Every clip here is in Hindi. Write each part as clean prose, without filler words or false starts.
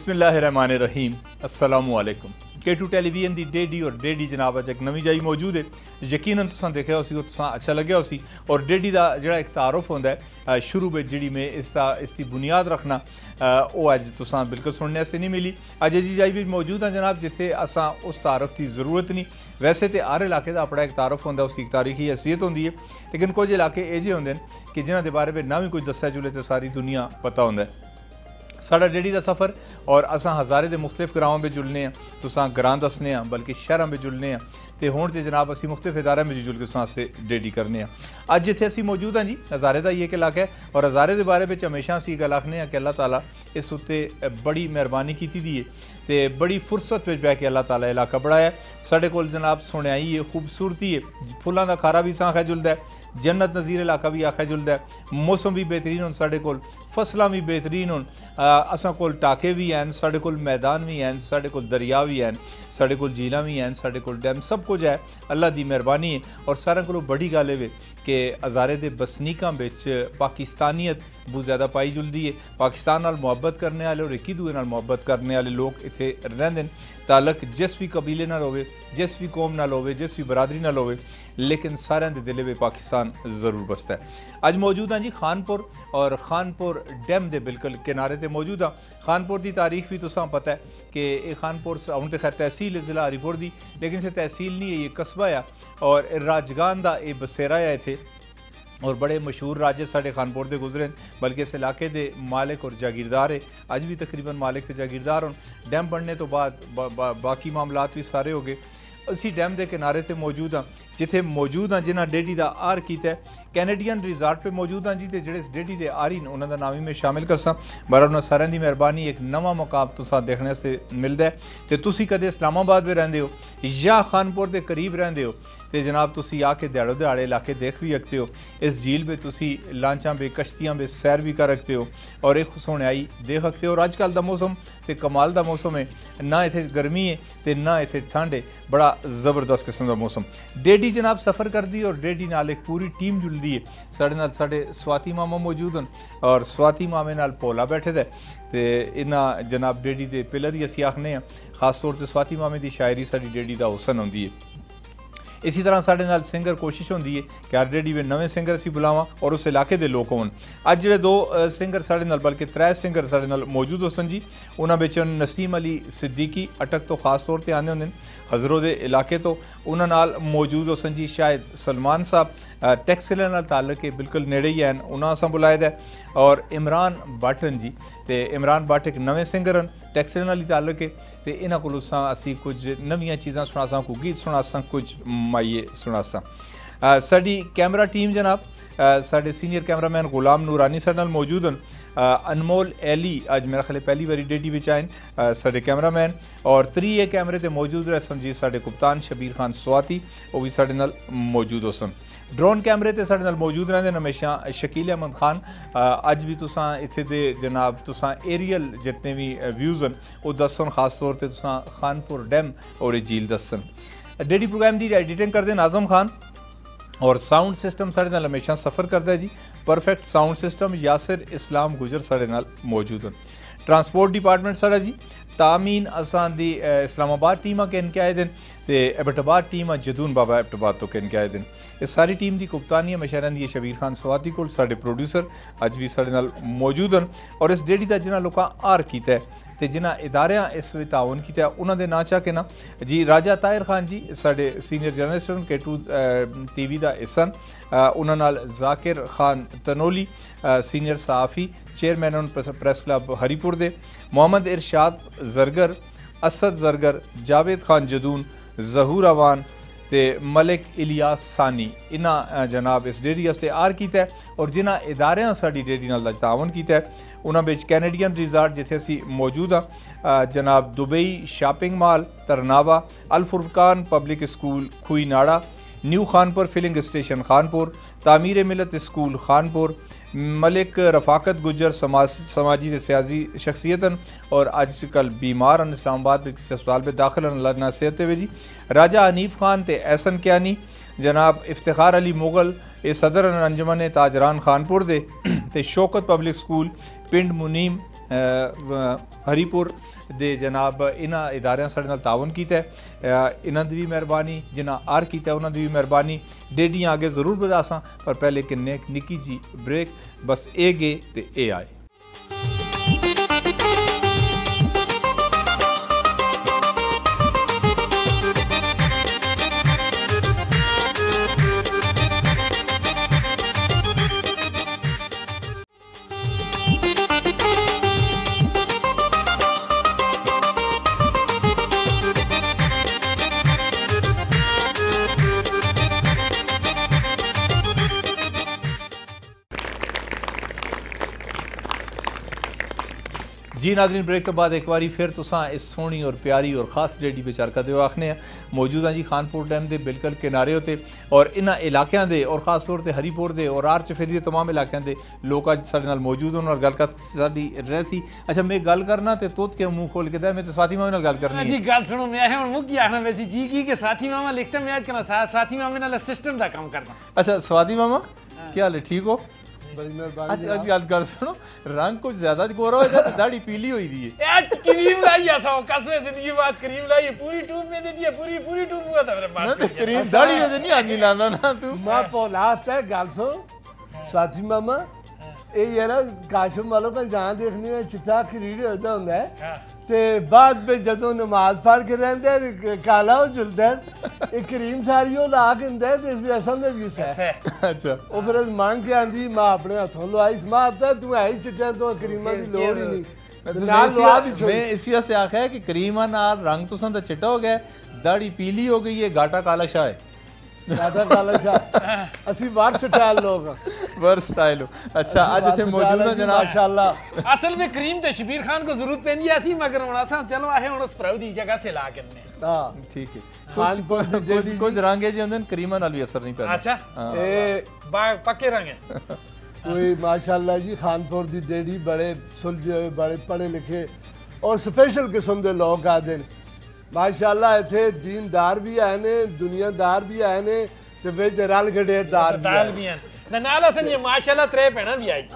बिस्मिल्लाहिर्रहमानिर्रहीम अस्सलामुअलैकुम। Kay2 टेलीविजन दी डेडी और डेडी जनाब अज एक नवी जाई मौजूद है। यकीनन तुसां देखा उसी तुसां अच्छा लग्या उसी और डेडी का जिहड़ा एक तारुफ होंदा है शुरू में जिहड़ी में इसकी बुनियाद रखना वो अज तुसां बिल्कुल सुनने से नहीं मिली। अज जी जाई भी मौजूद हैं जनाब जिथे असां उस तारुफ की ज़रूरत नहीं। वैसे तो हर इलाके का अपना एक तारुफ होंदा, उसकी एक तारीखी हैसीयत होंदी है, लेकिन कुछ इलाके एजे होंदे कि जिन्हां दे बारे में ना भी कुछ दस्या जुले तो सारी दुनिया पता होंदा है। साढ़ा डेडी का सफ़र और असां हज़ारे के मुख्तलिफ ग्रावां में जुलने तुसां ग्रां दसने बल्कि शहरों में जुलने तो हुण तो जनाब असी मुख्तलिफ इदारे में जुल के तुसां से डेडी करने। अज जिथे असी मौजूद हाँ जी हज़ारे का ये एक इलाका है और हज़ारे के बारे में हमेशा असी गल आखने कि अल्लाह ताला इस उत्ते बड़ी मेहरबानी की दी है तो बड़ी फुरसत में बह के अल्लाह ताला इलाका बनाया। साढ़े कोल जनाब सुनियाई है, खूबसूरती है, फुलों का खारा भी आखा जुलदा है, जन्नत नज़ीर इलाका भी आखा जुलदा है, मौसम भी बेहतरीन होन, साढ़े कोल फसलां भी बेहतरीन होन, असां कोल टाके भी हैं, साढ़े कोल मैदान भी हैं, साढ़े कोल दरिया भी हैं, साढ़े कोल झीलां भी हैं, साढ़े कोल डैम, सब कुछ है अल्लाह दी मेहरबानी है। और सारें कोलों बड़ी गल है कि हज़ारे दे बसनीकां विच पाकिस्तानीयत बहुत ज़्यादा पाई जुलदी है। पाकिस्तान नाल मुहब्बत करने वाले और एक दूए नाल मुहब्बत करने वाले लोग इत्थे रहिंदे। ताल्लुक जिस भी कबीले नाल होवे, जिस भी कौम नाल होवे, जिस भी बरादरी नाल होवे, लेकिन सारे दे दिले में पाकिस्तान ज़रूर बसता है। अज मौजूद हाँ जी खानपुर और खानपुर डैम के बिल्कुल किनारे ते मौजूद हाँ। खानपुर की तारीख भी तुसां पता है कि ये खानपुर हूँ तो खैर तहसील है ज़िला हरीपुर की, लेकिन इसे तहसील नहीं है, ये कस्बा है और राजगान का ये बसेरा है इत्थे और बड़े मशहूर राजे साढ़े खानपुर के गुजरे, बल्कि इस इलाके के मालिक और जागीरदार है, अज भी तकरीबन मालिक तो जागीरदार हों। डैम बनने तो बाद बाकी मामलात भी सारे हो गए। असी डैम के किनारे पर मौजूद हाँ जिथे मौजूद हाँ जिन्हें डेडी का आर किया कैनेडियन रिजार्ट पर मौजूद हाँ जी। तो जेडे डेडी के आरी ने उन्होंने नाम ही मैं शामिल करसा। बार उन्होंने सारे की मेहरबानी एक नवा मुकाम तुसा देखने से मिलता है। तो तुसी कदे इस्लामाबाद में रहंदे हो या खानपुर के करीब रहंदे हो तो जनाब तुसी आके दिहाड़ो दिहाड़े इलाके देख भी सकते हो। इस झील में तुसी लांचा में कश्तियाँ में सैर भी कर सकते हो और एक सोहनाई देख सकते हो। और अजकल का मौसम तो कमाल का मौसम है, ना इतने गर्मी है तो ना इतने ठंड है, बड़ा ज़बरदस्त किस्म का मौसम। डेडी जनाब सफ़र कर दी और डेडी नाल एक पूरी टीम जुलदी है। साढ़े नाल साढ़े स्वाति मामा मौजूद हैं और स्वाति मामे नाल पोला बैठे दे तो इन्हां जनाब डेडी के पिलर ही असी आखने खास तौर पर स्वाति मामे की शायरी साड़ी डेडी का हुसन होंदी है। इसी तरह साढ़े नाल सिंगर कोशिश होंदी है कि हर डेडी में नवे सिंगर असी बुलावा और उस इलाके के लोग होन। अज जिहड़े दो सिंगर साढ़े नाल बल्कि त्रै सिंगर साढ़े नाल मौजूद हो सन जी। उन्हां विच नसीम अली सिद्दीकी अटक तो खास तौर पर आने होंदे हज़रों के इलाके तो उन्हां नाल मौजूद हो सन जी। शायद सलमान साहब टैक्सले नाल ताल्लुक है, बिल्कुल नेड़े ही हैं, उन्हां असां बुलाए दा। और इमरान बाटन जी तो इमरान भट्ट एक नवे सिंगर हैं, टैक्सले नाल ही ताल्लुक है तो इन्हां कोलों असी कुछ नवीं चीज़ां सुनासां, कुछ गीत सुनासां, कुछ माइए सुनासां। साडी कैमरा टीम जनाब साडे सीनियर कैमरामैन गुलाम नूरानी साडे नाल मौजूद हैं। अनमोल एली अज मेरा ख्याल पहली बारी डेडी विच आए साडे कैमरामैन और त्रीए कैमरे ते मौजूद रहे सन जी साडे कप्तान शबीर खान स्वाति, वो भी साडे नाल मौजूद हो सन। ड्रोन कैमरे ते साडे नाल मौजूद रहंदे हमेशा शकील अहमद खान। अज भी तुसां इत्थे दे जनाब तुसां एरियल जितने भी व्यूज़ हैं वो दसन, खास तौर पर तुसां खानपुर डैम और झील दसन। डेडी प्रोग्राम की एडिटिंग करते नाजम खान और साउंड सिस्टम साढ़े नाल हमेशा सफ़र करता है जी। Perfect sound system Yasir Islam गुजर साढ़े नाल मौजूद हैं। ट्रांसपोर्ट डिपार्टमेंट साढ़ा जी तामीन असां दी इस्लामाबाद टीम के इनके आए दिन तो एबटाबाद टीम जदून बाबा एबटाबाद तो इनके आए दिन। इस सारी टीम की कप्तानी हमेशा रही है शबीर खान स्वाति को, साढ़े प्रोड्यूसर अज भी साढ़े नाल मौजूद हैं। और इस डेडी का जिन्होंने लोगों आर किया तो जिन्हें इदारे इस ताउन किया उन्होंने ना चाह के ना जी राजा ताहिर खान जी साढ़े सीनियर जर्नलिस्ट Kay2 TV का हिस्सा, उन्होंने नाल जाकिर खान तनोली सीनियर सहाफ़ी चेयरमैन प्रेस क्लब हरीपुर दे, मोहम्मद इरशाद जरगर, असद जरगर, जावेद खान जदून, जहूर अवान ते मलिक इलियास सानी, इन्हां जनाब इस डेरी से आर किया और जिन्हें इदारे साड़ी डेरी नाल तावन किया उन्हां विच कैनेडियन रिजार्ट जिथे असी मौजूद हाँ, जनाब Dubai shopping mall Tarnawa, Al Furqan public school Khui Nara, new Khanpur filling station Khanpur, Tameer Millat school Khanpur, Malik Rafaqat गुजर समाजी ते सियासी शख्सियतन और आजकल बीमार हैं, इस्लामाबाद में किसी अस्पताल में दाखिल अल्लाह ना सेहत दे जी। राजा हनीफ खान ते एहसन क्यानी, जनाब इफ्तिखार अली मुगल ये सदर अंजमन ताजरान खानपुर दे ते शौकत पब्लिक स्कूल पिंड मुनीम हरीपुर दे जनाब इन्हां इदारियां साडे नाल तावन कीता है, इन्हां दी भी मेहरबानी, जिन्हां आर कीता है उन्हां दी भी मेहरबानी। डेडियां आगे जरूर बधासां, पर पहले किन्ने निक्की जी ब्रेक, बस ए गए ते ए आए। जी नाज़रीन, ब्रेक तो बाद एक बारी फिर तुसां इस सोहनी और प्यारी और ख़ास डेडी बेचार का दिओ आखने मौजूद हैं जी खानपुर डैम के बिल्कुल किनारे होते और इन्हां इलाकों के और ख़ास तौर पर हरीपुर दे और आर चफेरी दे तमाम इलाकों के लोग अज साडे नाल मौजूद होने और गलबात साडी रही। अच्छा मैं गल करना तो तोत के मुँह खोल के दे, मैं तो स्वाति मामे नाल गल करनी जी। गल सुनो, मैं हुण मुक्की आखना वैसी जी की स्वाति मामा लिखते मैं अज करना स्वाति मामे नाल असिस्टेंट दा काम करना। अच्छा स्वाति मामा क्या हाल है, ठीक हो? गल सुनो, रंग कुछ ज्यादा गोरा हो जाता, दाढ़ी पीली हुई दी है। क्रीम लाई है, सौ कसम जिंदगी बाद क्रीम लाई है, पूरी ट्यूब में दे दी है, पूरी ट्यूब हुआ था मेरे पास। क्रीम दाढ़ी में नहीं आदमी लाना ना तू। मां पौलाद है। गल सुन साथी मामा, ये यार काशिफ मालो का जहां देखनी है चिट्टा खरीद होता हुंदा है ते बाद में जदों नमाज पढ़ के रहंदे काला हो जुलदा है, एक क्रीम सारी हो ला के हुंदा है ते इस भी असल में भी है। अच्छा ओ फिर मांग के आंदी मां अपने हाथों लवाई, मां आता तू है ही चिट्टा तो क्रीमा दी लोड़ ही नहीं। मैं इस वजह से आखिया कि क्रीमा नाल रंग तुसां दा चिट्टा हो गया, दाढ़ी पीली हो गई है, घाटा काला शाह है। असी वर्सटाइल लोग वर्सटाइल हो। अच्छा आज इथे मौजूद है जनाब माशाल्लाह। असल में क्रीम तो शबीर खान को जरूरत पैंदी है, सी मगर हुण असां चलो आहे हुण उस प्रभु दी जगह से ला करने। हां ठीक है। कुछ रंगे जी होंदे क्रीमा नाल भी असर नहीं पैदा। अच्छा ए पक्के रंग है कोई माशाल्लाह जी। खानपुर दी डेडी बड़े सुलझे हुए, बड़े पढ़े लिखे और स्पेशल किस्म दे लोग आते हैं माशाल्लाह। इत्थे दीनदार भी आए ने, दुनियादार भी आए ने ते विच रल गडेदार भी हैं। नाल असन ये माशाल्लाह त्रे भैणां भी आई।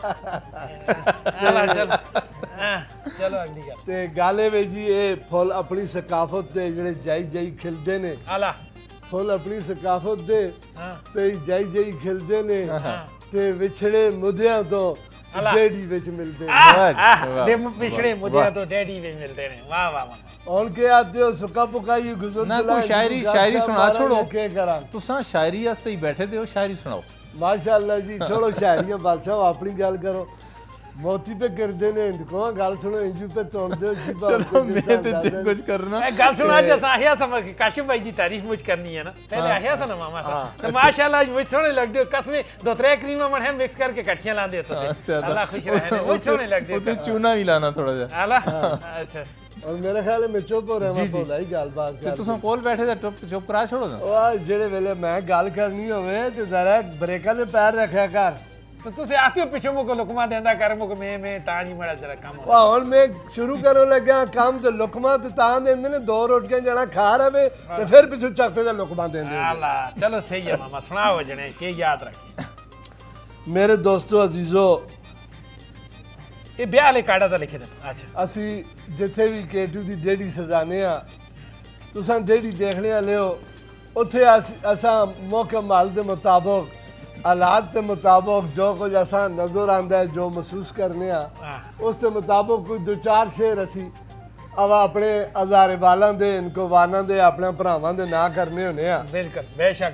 चलो चलो अगली गल ते गाले वे जी ये फुल अपनी सकाफत दे जेड़े जाई जाई खिलदे ने। आला फुल अपनी सकाफत दे ते जाई जाई खिलदे ने ते विछड़े मुद्दियां तो डेडी विच मिलदे ने। पिछड़े मुद्दियां तो डेडी विच मिलदे ने। वाह वाह वाह। और के आते हो सुका पुका ये गुजर ना कोई शायरी सुना छोड़ो, के करा तुसां शायरी वास्ते ही बैठे थे हो, शायरी सुनाओ। माशाल्लाह जी छोड़ो शायरियां बादशाह, अपनी गल करो। मोती पे कर देने इनको गल सुनो, इंजू पे तोड़ दो जी। चलो मैं तो कुछ करना ए गल सुनो, आज असा आया समझ के काशिफ भाई की तारीफ मुझ करनी है ना। पहले आया सा ना मामा सा तो माशाल्लाह मुझ सोने लग दे, कसमें दो त्रै क्रीम मन है मिक्स करके कठियां ला दे तो अल्लाह खुश रहे। मुझ सोने लग दे तो चूना भी लाना थोड़ा सा। अल्लाह अच्छा। और मेरे ख्याल में चुप हो रहा मैं बोला ही गल बात कर। तुसां कोल बैठे थे चुप करा छोड़ो ना। ओ जेड़े वेले मैं गल करनी होवे ते जरा ब्रेकां दे पैर रखया कर। तो तुसे आते हो पीछे मुको लुकमा देंदा कर मुको मैं तां ही मड़ा जरा काम हो। वाह हुन मैं शुरू करो लग्या काम ते लुकमा ते तां देंदे ने, दो रोटियां जना खा रहे ते फिर पीछे चक्के दा लुकमा देंदे। अल्लाह चलो सही है मामा, सुनाओ जने के याद रखसी। मेरे दोस्तों अजीजो, ये ब्याह ले काड़ा दा लिखे दे। अच्छा असी जिथे भी K2 दी डेडी सजाने आ, तुसां डेडी देखने वाले हो, उत्थे असां मौके माल दे मुताबिक हालात के मुताबिक जो कुछ असा नजर आंदा है, जो महसूस करने उसके मुताबिक कोई दो चार शेर असी अब अपने हजारे वालों दे, इनको वालों दे, अपने भरावां दे ना करने होने आ। बिल्कुल बेशक।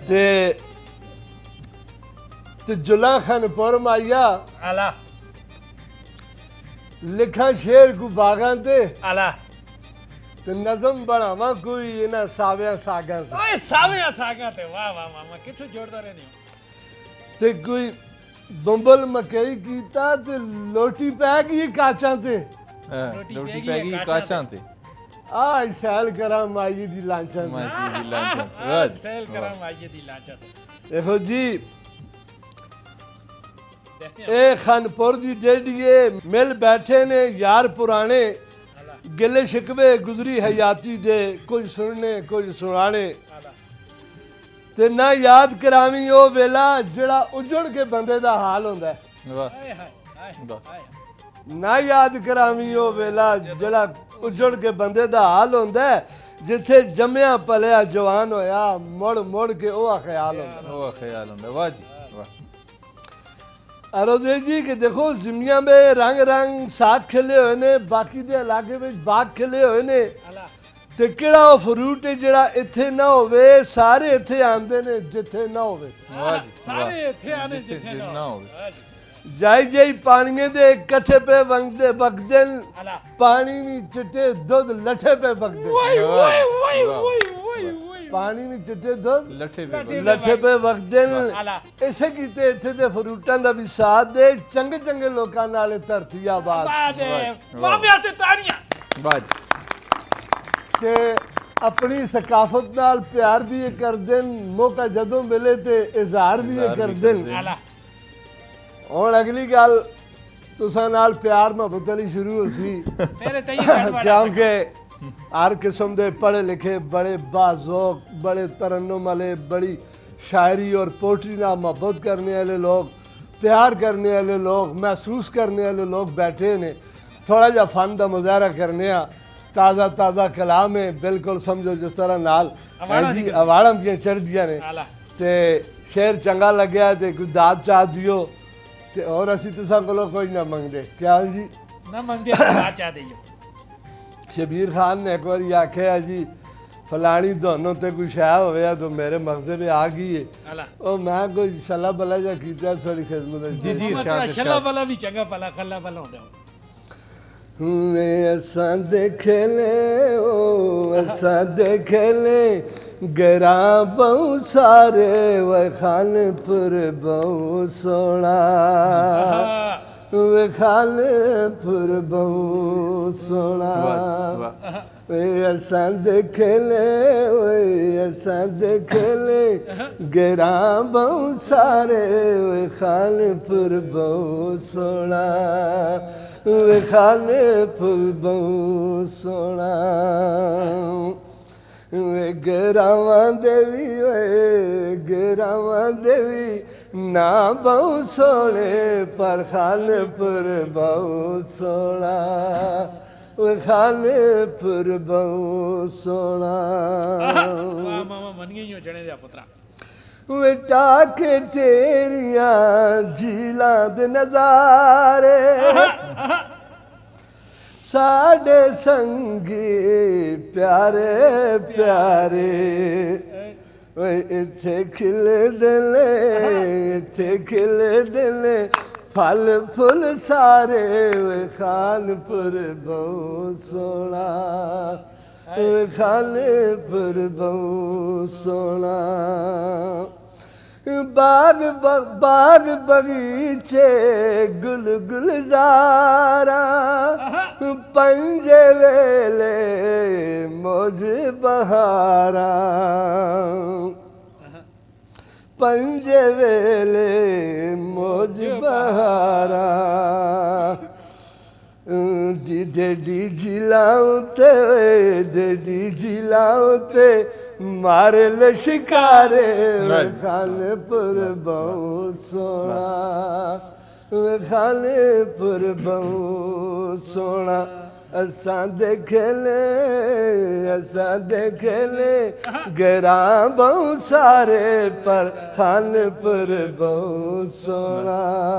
ते जुला खानपुर माइया आला लिखा शेर को बागां ते आला ते नज़म बनावा कोई इना साविया सागा ते। ओए साविया सागा ते वाह वाह मामा किथों जोड़दा रहने हो। ते कोई बंबल मकई कीता ते लोटी पै गई काचां ते। लोटी पै गई काचां ते। आ सैल करा माई दी लांचा सैल करा माई दी लांचा। देखो जी ए खानपुर दी डेडीए मिल बैठे ने यार पुराने, गिले शिकवे गुजरी हयाती दे, कुछ सुनने कुछ सुनाने ते ना याद करावी ओ वेला जेड़ा उजड़ के बंदे दा हाल होंदा है। ना याद करावी वो वेला जड़ा उजड़ के बंदे दा हाल होंदा है जिथे जम्मिया पलिया जवान होया मुड़ मुड़ के वो ख्याल होंदा वाह जी वाह। अरोजे जी कि देखो जिमिया में रंग रंग साग खिले हुए ने बाकी दे इलाके में बाग खिले हुए ने ते केड़ा वो फ्रूट है जड़ा इथे ना होवे सारे इथे आंदे ने जिथे ना होवे वाह जी सारे इथे आने जिथे ना होवे जाई जाई पानी दे कट्ठे पे वंगदे बगदन पानी में चिट्टे दूध लठे पे बगदे पानी में चिट्टे दूध लठे पे बगदन ऐसे कीते इथे दे फ्रूटां दा भी साथ दे चंगे चंगे लोकां नाल धरती आबाद मामे ते ताड़ियां वाह जी ते अपनी सकाफत नाल प्यार भी कर देन मौका जदों मिले ते इजहार भी कर देन और अगली गल तुसा नाल प्यार मोहब्बत वाली शुरू हो सी क्योंकि हर किस्म के पढ़े लिखे बड़े बाज़ौक बड़े तरन्नुम वाले बड़ी शायरी और पोइट्री नाल मोहब्बत करने वाले लोग प्यार करने वाले लोग महसूस करने वाले लोग बैठे ने थोड़ा जा फन का मुजाहरा करने ताज़ा ताज़ा कलाम है बिल्कुल समझो जिस तरह नाल जी अवाड़म दियां चढ़दियां ने ते शेर चंगा लग्या ते कोई दाद चाह दियो ते और असी तुसा कोलों कोई ना मंगदे क्या जी ना मंगदे दाद चाह दियो। शबीर खान ने एक बार आख्या जी फलानी दोनों ते कोई शाह होया तो मेरे मगज़े में आ गई है ओ मैं कोई शला बला जा कीता थोड़ी खिदमत जी जी इरशाद शला बला भी चंगा भला खला भला होंदा ऐसा देखे ले ओ ऐसा देखे ले गरा बहु सारे व खानपुर बहु सोना वे खानपुर बहु सोना ऐसा देख ले ऐसा देख ले गरा बहु सारे वे खानपुर बहु सोना वे खानपुर बहु सोना वे गिरावा देवी ना बहु सोने पर खानपुर बहु सोना वे खानपुर बहु सोना मामा मन गई हो जने दे पुत्रा वे टाके तेरियां झीलां दे नजारे साडे संगी प्यारे प्यारे वे इथे खिले दिले इथे खिले दिले फल फुल सारे वे खानपुर बहु सोना वे खानपुर बहु सोना बाग बाग बगीचे गुल गुलजारा पंजे वेले मौज बहारा पंजे वेले मौज बहारा डेडी जिलाउते डेडी जिलाउते मारे ले शिकारे खानपुर बहु सोना वे खानपुर बहु सोना असा देख ले गरा बहु सारे पर खानपुर बहु सोना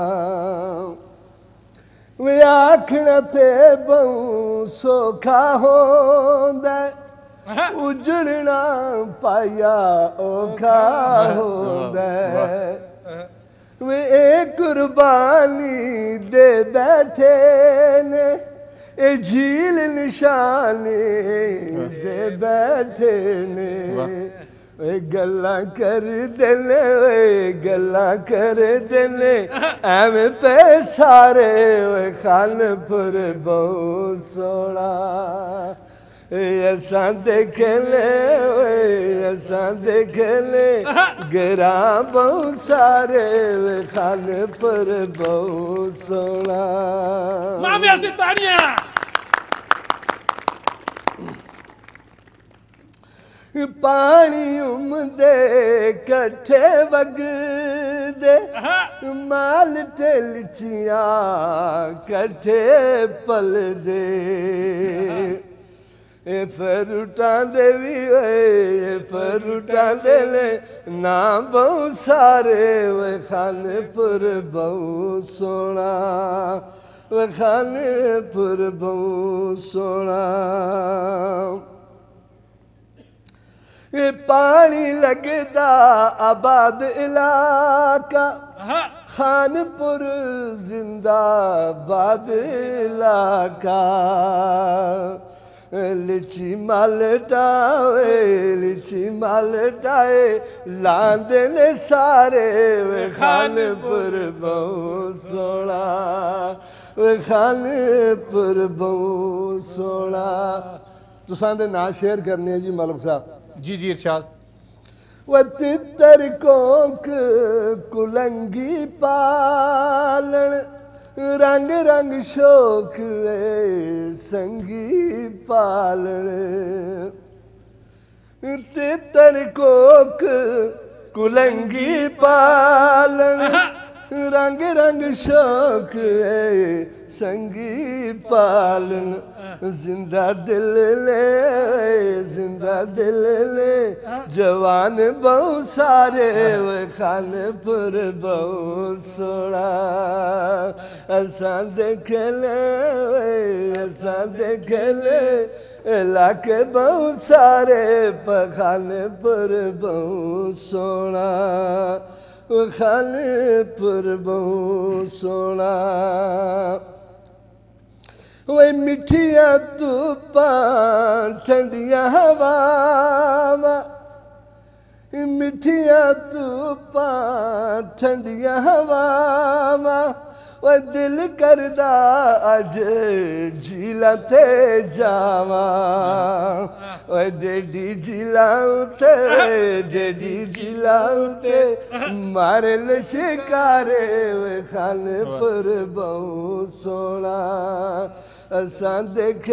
वे आखना ते बहु सौखा होंदा उजड़ना पाया औखा होंदा वे एक कुर्बानी दे बैठे ने ए झील निशानी दे बैठे ने वे गल्ला कर देने वे गल्ला कर देने एवं पे सारे वे खानपुर बहु सोना ऐसा देख ले ऐसा देख ले गिरा बहु सारे वे खानपुर बहु सोना मामे से ताड़ियां पानी उमदे कट्ठे वगदे माल टेलचियां कट्ठे पलदे ए फरूटां दे भी ए फरूटां दे ले ना बहु सारे वे खानपुर बहु सोना वे खानपुर बहु सोना ये पानी लगदा आबाद इलाका खानपुर जिंदाबाद इलाका लिची मालटाए लांदे ने सारे वे खानपुर बहु सोना वे खानपुर बहु सोना तुसां दे नाम शेयर करने जी मलिक साहब जी जी इरशाद वह तितर कोक कुलंगी पालन रंग रंग शोक संगी पालन तितर कोक कुलंगी पालन रंग रंग शोक संगी पालन जिंदा दिल ले जवान बहु सारे वे खानपुर बहु सोना असां देख ले इलाके बहु सारे खानपुर बहु सोना खानपुर बहु सोना वे मिठिया धूपां ठंडिया हवावां मिठिया धूपां ठंडिया हवावां वो दिल करदा अज झीलां ते जावां वो डेडी झीलां ते मारे शिकारे वे खानपुर बहु सोना असां देख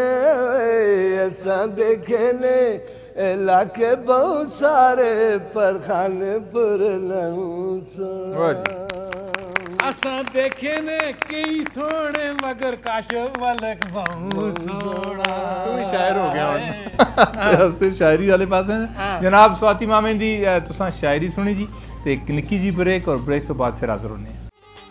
ले इलाके बहु सारे पर खानपुर नहू सोना असां देखे ने कई सोने मगर काशिफ मलिक बहु सोना तू शायर हो गया हस्ते शायरी वाले पास है जनाब स्वाति मामे दी तुसां शायरी सुनी जी ते एक निक्की जी ब्रेक और ब्रेक तो बाद फिर हाजिर होने हैं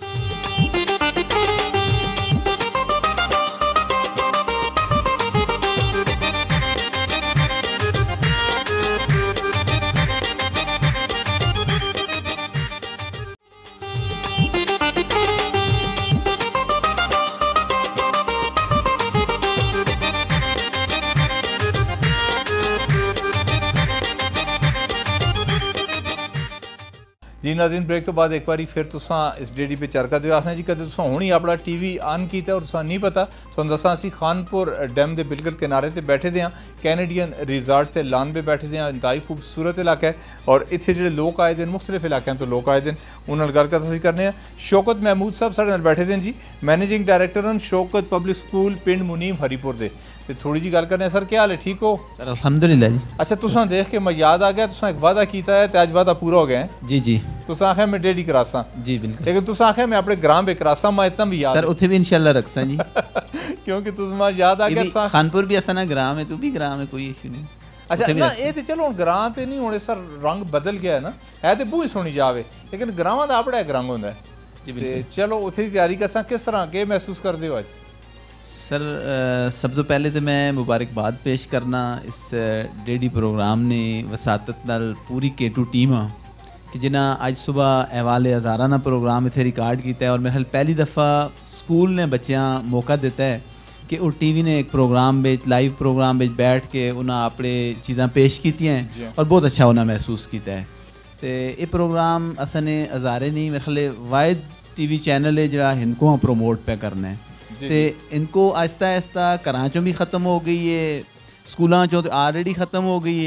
जी नाज़रीन ब्रेक तो बाद एक बार फिर तुसां इस डेडी पे चरका दो आखना जी कदे तुसां हुणी अपना टीवी ऑन कीता और तुसां नहीं पता तुहानूं दस्सां असीं खानपुर डैम के बिल्कुल किनारे ते बैठे दे हां कैनेडियन रिज़ॉर्ट ते लॉन पे बैठे दे हां इंतहाई खूबसूरत इलाका है और इत्थे जिहड़े लोग आए दे मुख्तलिफ इलाकों तो लोग आए दे उन्हां नाल गल असीं करने हैं शौकत महमूद साहब साडे नाल बैठे दे जी मैनेजिंग डायरैक्टर हैं शौकत पब्लिक स्कूल पिंड मुनीम हरीपुर दे ते थोड़ी जी गल करने सर क्या हाल है ठीक हो सर अल्हम्दुलिल्लाह जी अच्छा तुसां देख के मैं याद आ गया तुसां एक वादा कीता है ते अज वादा पूरा हो गया है जी जी तुसां आखे मैं डेडी करासा जी बिल्कुल लेकिन तुसां आखे मैं अपने ग्राम पे करासा मैं इतना भी याद सर उत्थे भी इंशाल्लाह रखसा जी क्योंकि तुसां याद आ गया तुसां खानपुर भी असा ना ग्राम है तू भी ग्राम है कोई इशू नहीं अच्छा ना ये तो चलो हुण ग्रां ते नहीं होने सर रंग बदल गया है ना है तो बूही सोनी जावे लेकिन ग्रावां दा अपना एक रंग होंदा है जी बिल्कुल चलो उत्थे दी तैयारी करसां किस तरह के महसूस करदे हो आज सर सब तो पहले तो मैं मुबारकबाद पेश करना इस डेडी प्रोग्राम ने वसातत नाल पूरी K2 टीम कि जिन्हें अज सुबह अहवाल हज़ाराना प्रोग्राम इतने रिकॉर्ड किया है और मेरे ख्याल पहली दफ़ा स्कूल ने बच्चों मौका दिता है कि वो टीवी ने एक प्रोग्राम लाइव प्रोग्राम बैठ के उन्हें अपने चीज़ां पेश की हैं और बहुत अच्छा उन्हें महसूस किया है तो ये प्रोग्राम असने हज़ारे नहीं मेरे ख्याल वाहिद TV चैनल है जो हिंदको प्रोमोट पे करना है तो इनको आहिस्ता आहिस्ता घरां चों भी ख़त्म हो गई है स्कूलों चों तो ऑलरेडी ख़त्म हो गई है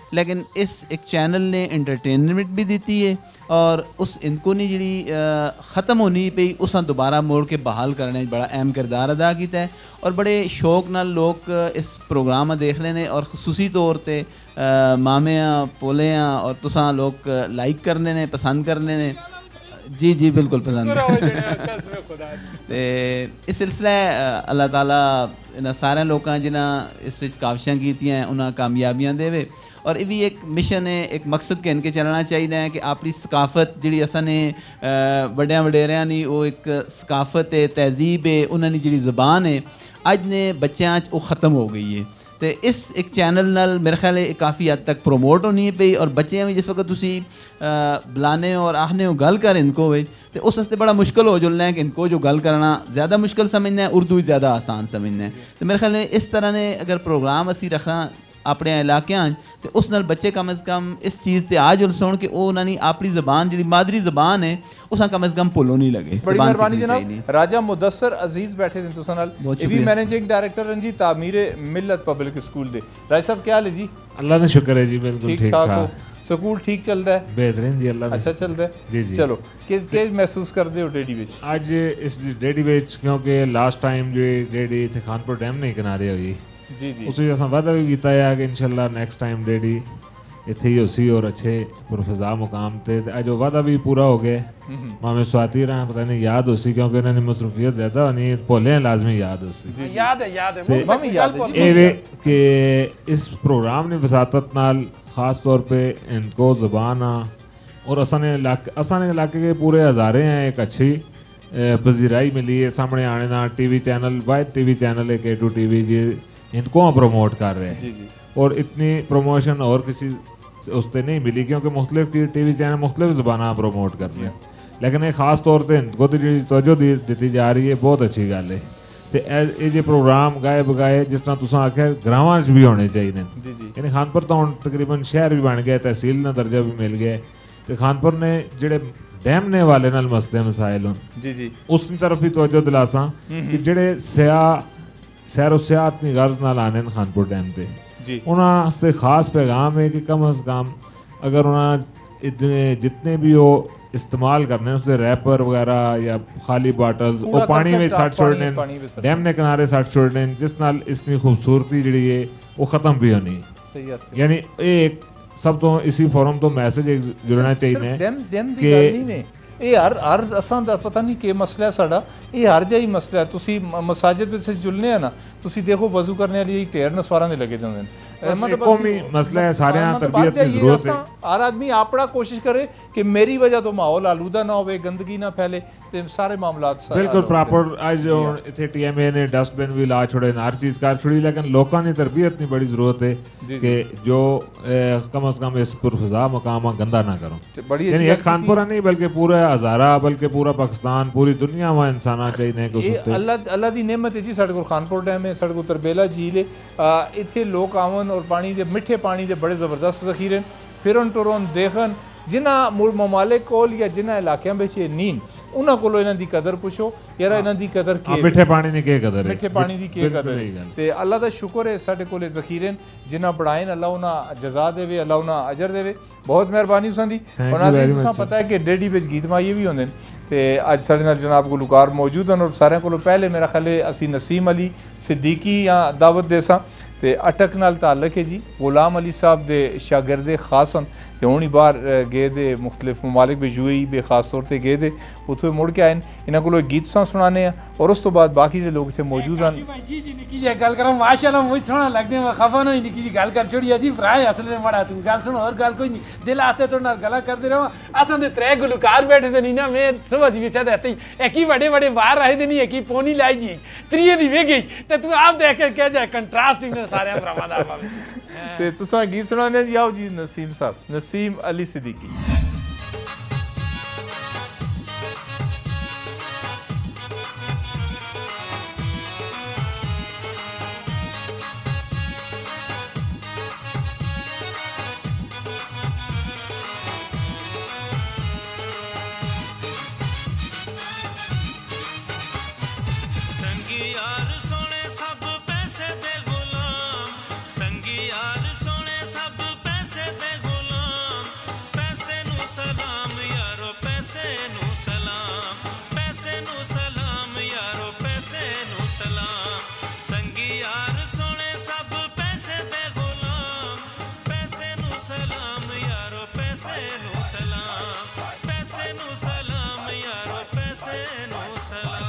लेकिन इस एक चैनल ने एंटरटेनमेंट भी दी है और उस इनको ने जी ख़त्म होनी पई उस दोबारा मोड़ के बहाल करने बड़ा अहम किरदार अदा किया है और बड़े शौक नाल लोग इस प्रोग्राम देख रहे हैं और खसूसी तौर पर मामियाँ पोलियाँ और तुसां लोग लाइक करने ने पसंद करने ने जी जी बिल्कुल पसंद ते इस सिलसिले अल्लाह ताला इन्हां सारे लोगों जिन्हें इस काविशां कीतियां उन्हें कामयाबियां देवे और ये भी एक मिशन है एक मकसद के इनके चलना चाहिए है कि अपनी सकाफत जी असाने वड्या वडेरिया नी वो एक सकाफत है तहजीब है उन्होंने जी ज़बान है अज ने बच्चों वो ख़त्म हो गई है तो इस एक चैनल नाल मेरे ख्याल है काफ़ी हद तक प्रोमोट होनी पई और बच्चे भी जिस वक्त तुसी बुलाने और आहने गल कर इनको वे तो उस वास्ते बड़ा मुश्किल हो जुलना है कि इनको जो गल करना ज़्यादा मुश्किल समझना है उर्दू ज़्यादा आसान समझना है तो मेरे ख्याल है इस तरह ने अगर प्रोग्राम असी रखना अपने इलाके तो उस नाल बच्चे कम अज़ कम इस चीज़ से आ जुल सुन कि उन्होंने अपनी ज़बान जी मादरी ज़बान है उस कम अज़ कम भुलो नहीं लगे। बड़ी मेहरबानी जनाब। राजा मुदस्सर अजीज बैठे थे तुसां नाल ये भी मैनेजिंग डायरेक्टर हैं जी तामीर मिल्लत पब्लिक स्कूल दे। राजा साहब क्या हाल है जी? अल्लाह का शुक्र है जी बिल्कुल ठीक ठाक। स्कूल ठीक चलता है? बेहतरीन जी अल्लाह अच्छा चलता है जी जी। चलो किस महसूस करते हो डेडी विच आज इस डेडी विच क्योंकि लास्ट टाइम जो डेडी इत्थे खानपुर डैम नहीं किनारे हुई जी जी उस असां वादा भी कीता है कि इंशाल्लाह नेक्स्ट टाइम डेडी इत्थे ही होसी और अच्छे पुरफज़ा मुकाम ते अज वो वादा भी पूरा हो गया। मामे स्वाति रहा पता नहीं याद होसी क्योंकि इन्होंने मसरूफियत ज़्यादा होनी भोले लाजमी याद होसी याद है एवे कि इस प्रोग्राम ने वसातत नाल ख़ास तौर पे इनको ज़बान और असाने इलाके के पूरे हज़ारे हैं एक अच्छी पजीराई मिली है सामने आने ना TV channel wide TV channel है Kay2 टीवी जी इनको प्रमोट कर रहे हैं जी जी और इतनी प्रमोशन और किसी उससे नहीं मिली क्योंकि मुख्तलिफ टीवी चैनल मुख्तलिफ ज़बाना प्रमोट करते हैं लेकिन ये खास तौर पर इनको तवज्जो दी जा रही है बहुत अच्छी गल है तो ये जो प्रोग्राम गाए बगाए जिस तरह तुसां आख्या ग्रावां च भी होने चाहिए यानी खानपुर तो हुण तकरीबन शहर भी बन गया तहसील का दर्जा भी मिल गया तो खानपुर ने जेडे डैम ने वाले नाल मसले मसाइल जी जी उस तरफ भी तवज्जो दिलासा कि जेडे सैरो सियाहत की गर्ज नाल आने खानपुर डैम ते जी उन्होंने खास पैगाम है कि कम अज़ कम अगर उन्होंने जितने भी वो इस्तेमाल करने उसके रैपर वगैरह या खाली बॉटल्स वो पानी में सट छोड़ने डैम ने किनारे सट छोड़ने जिस नाल इसकी खूबसूरती जी है वो ख़त्म भी होनी यानी एक सब तो इसी फोरम तो मैसेज एक जुड़ना चाहिए कि ये हर असां दा पता नहीं के मसला है साडा ये हर जाई मसला है तुसी मसाजिद विच जुलने हैं ना तुसी देखो वजू करने वाली ढेर नसवारा ने लगे होंदे मतलब मसला है सारे तरबियत की जरूरत है हर आदमी अपना कोशिश करे कि मेरी वजह तो माहौल आलूदा ना होवे गंदगी ना फैले ते सारे मामलात बिल्कुल प्रॉपर आज इथे टीएमए ने डस्टबिन भी ला छोड़े हर चीज कर छोड़ी लेकिन लोगों की तरबियत की बड़ी जरूरत है कि जो कम अज कम इस पुरफज़ा मकाम गंदा ना करो यानी एक खानपुरा नहीं बल्कि पूरा हज़ारा बल्कि पूरा पाकिस्तान पूरी दुनिया में इंसान चाहिए अल्लाह दी नेमत है जी साडे कोल खानपुर डैम है साडे कोल तरबेला झील है इत्थे लोग आवन और पानी दे मिठे पानी दे बड़े ज़बरदस्त ज़ख़ीरे फिरन टुरन देखन जिन्हां ममालिक कोल या जिन्हां इलाकों में नीन उन्हां कोलों इन्हां दी कदर पुछो यार इन्हां दी कदर की मिठे पानी दी के कदर है मिठे पानी दी के कदर है ते अल्लाह दा शुक्र है साडे कोले ज़ख़ीरे जिन्हां बढ़ाइन अल्लाह उन्हां जज़ा देवे अल्लाह उन्हां अजर देवे बहुत मेहरबानी तुसां दी और नाज़रीन तुसां पता है कि डेडी विच गीत माइये भी होंदे ते अज साडे नाल जनाब गुलकार मौजूद हैं और सारे कोलों पहले मेरा ख्याल है असी नसीम अली सिद्दीकी या दावत देसा ते अटक नाल ताल्लुक है जी गुलाम अली साहब दे शागिर्दे खास हैं ते हुणी बाहर गए दे मुख्तलिफ ममालिक भी यूएई भी खास तौर पर गए दे उत्थों मुड़ के आए इन्होंने को गीत सुनाने और उस तो बाद बाकी जो लोग इतने मौजूद हैं जी जी निकी जी गल करो माशाल्लाह मुझे सोहना लगदे मैं खफा नहीं निकी जी गल कर छोड़ी जी भरा असल में बड़ा तू गल सुनो और गल कोई नहीं दिल आते तो नाल गला करते रहो असां दे त्रै गुलकार बैठे थे नहीं ना मैं सुबह जी विचा देते एक ही बड़े बड़े बाहर आए थे नहीं एक ही पोनी लाई जी त्रिये दी वे गई ते तू आप देख के कह जाए कंट्रास्टिंग ने सारे भरावां दा ते तुसां गीत सुनाने जी आओ जी नसीम साहब नसीम अली सिद्दीकी पैसे पैसे दे गुलाम पैसे नू सलाम यारो पैसे नू सलाम पैसे नू सलाम यारो पैसे नू सलाम संगी यार सोने सब पैसे दे गुलाम पैसे नू सलाम यारो पैसे नू सलाम पैसे नू सलाम यारो पैसे नू सलाम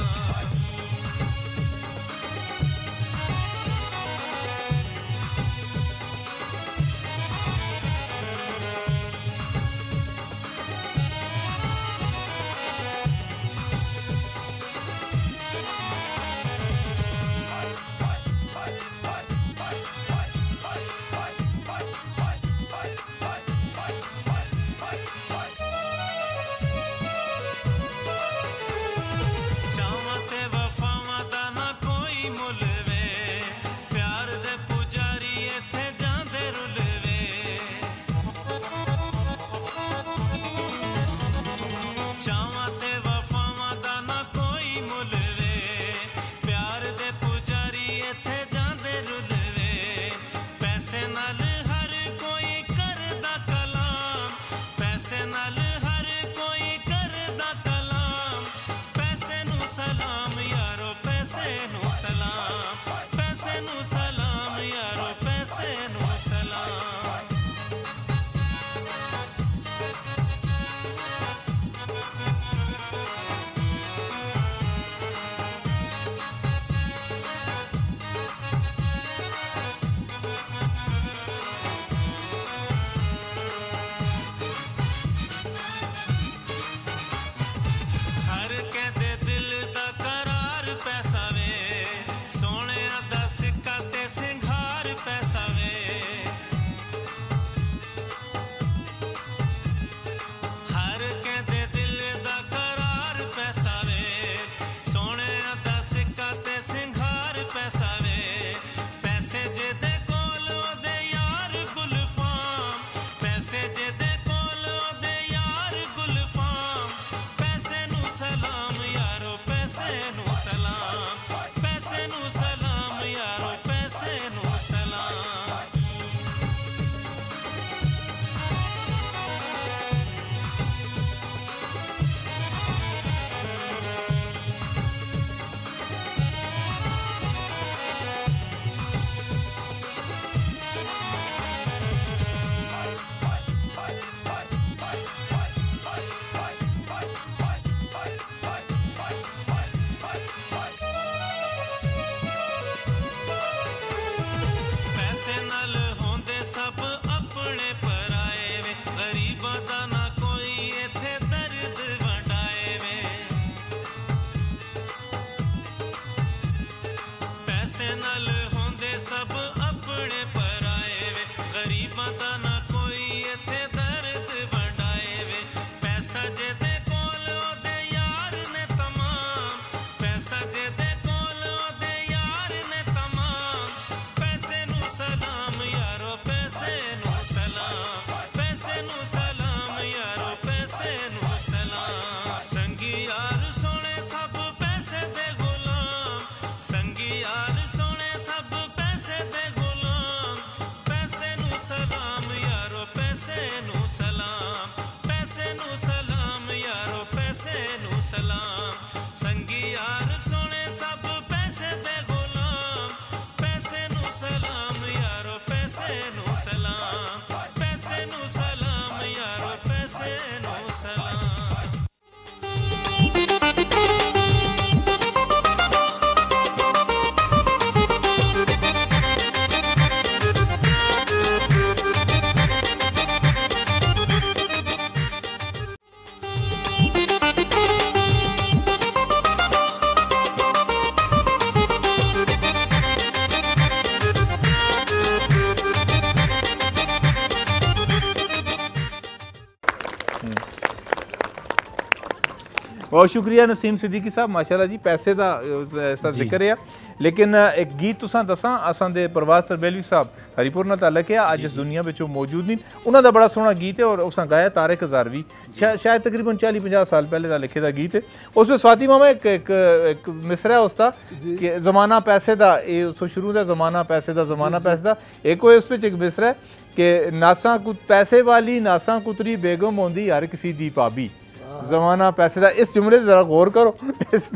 बहुत शुक्रिया नसीम सिद्दीकी साहब माशाल्लाह जी पैसे का इसका जिक्र है लेकिन एक गीत तुसां दसां असां दे परवाज़ तरबेलवी साहब हरीपुर नाल ताल्लुक है अज इस दुनिया में मौजूद नहीं उन्हां दा बड़ा सोहना गीत है और उसां गाया तारिक हज़ारवी शायद तकरीबन 40-50 साल पहले का लिखे दा गीत है उसमें स्वाति मामा एक मिसरा है उसका कि ज़माना पैसे दा ये शुरू दा ज़माना पैसे दा एक उस एक मिसरा है कि नासा पैसे वाली नासा कुतरी बेगम होंदी हर किसी दी भाभी ज़माना पैसे का इस जुमले ज़रा गौर करो इस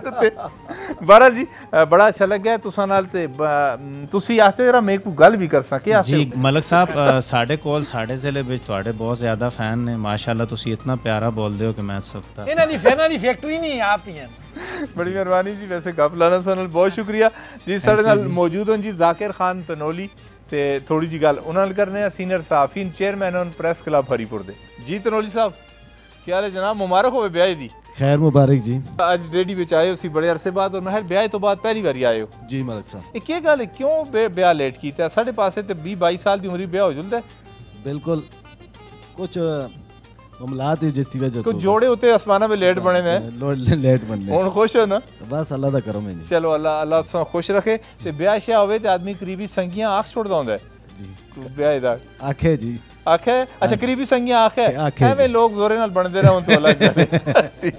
बहरहाल जी बड़ा अच्छा लग्या तुसां नाल ते तुसी आखते जरा मैं कोई गल भी कर सके जी मलक साहब साढ़े कोल साढ़े ज़िले विच तुहाडे बहुत ज़्यादा फैन ने माशाल्लाह तुसी इतना प्यारा बोलदे हो कि मैं सकता इन्हां दी फैनां दी फैक्ट्री नहीं आप ही हैं बड़ी मेहरबानी जी वैसे गप लाना सन बहुत शुक्रिया जी साढ़े नाल मौजूद हों जी जाकिर खान तनोली ते थोड़ी जी गल उन्हां नाल करने सीनियर सहाफ़ी chairman on press club Haripur दे जी तनोली साहब क्या हाल है जनाब मुबारक हो ब्याह दी खैर मुबारक जी आज रेडी विच आए हो बड़े अरसे बाद और महल ब्याह तो बाद पहली बारी आए हो जी मलिक साहब ये गल है क्यों ब्याह लेट कीता साढ़े पासे ते 20-22 साल दी उम्र ब्याह हो जुलदा है बिल्कुल कुछ मामलात है जिसकी वजह कुछ जोड़े होते आसमाना में लेट बने ने लेट बनने हुन खुश हो ना बस अल्लाह दा करम है जी चलो अल्लाह तुसां खुश रखे ते ब्याह शा होवे ते आदमी करीबी संगियां आख छोड़दा हुंदा है जी ब्याह दा आखे जी आखे अच्छा करीबी संगियां आखे एवें लोग जोरे नाल बनदे रहन तो अलग गल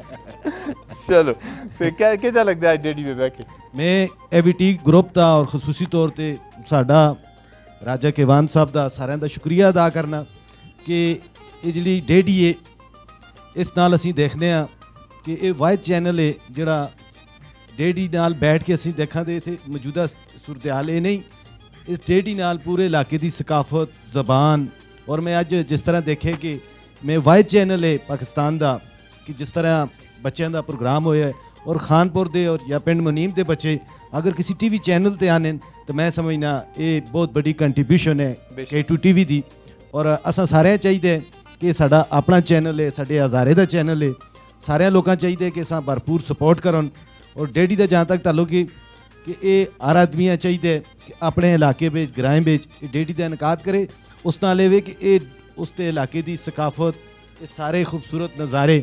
चलो ते क्या लगदा है डेडी पे बैठ के मैं एवीटी ग्रुप दा और खसूसी तौर ते साडा राजा केवान साहब दा सारिਆਂ ਦਾ ਸ਼ੁਕਰੀਆ ਅਦਾ ਕਰਨਾ ਕਿ ਇਹ ਜਿਹੜੀ ਡੇਡੀ ਹੈ ਇਸ ਨਾਲ ਅਸੀਂ ਦੇਖਦੇ ਆ ਕਿ ਇਹ ਵਾਇਦ ਚੈਨਲ ਹੈ ਜਿਹੜਾ ਡੇਡੀ ਨਾਲ ਬੈਠ ਕੇ ਅਸੀਂ ਦੇਖਾਂਦੇ ਇੱਥੇ ਮੌਜੂਦਾ ਸੂਰਤ-ਹਾਲ ਇਹ ਨਹੀਂ ਇਸ ਡੇਡੀ ਨਾਲ ਪੂਰੇ ਇਲਾਕੇ ਦੀ ਸਕਾਫਤ ਜ਼ਬਾਨ और मैं अज जिस तरह देखे कि मैं वाइड चैनल है पाकिस्तान का कि जिस तरह बच्चों का प्रोग्राम होया और खानपुर दे और या पिंड मुनीम के बच्चे अगर किसी टीवी चैनल ते आने तो मैं समझना ये बहुत बड़ी कंट्रीब्यूशन है Kay2 टीवी दी और असां सारे चाहिए कि साडा अपना चैनल है साडे हज़ारे का चैनल है सारे लोगों चाहिए कि असां भरपूर सपोर्ट करन और डेडी का जहाँ तक ताल्लुक है कि ये हर आदमी चाहिए कि अपने इलाके में ग्राएं में डेडी का इनकाद करे उस नाल ये कि ये उसके इलाके की सकाफत ये सारे खूबसूरत नज़ारे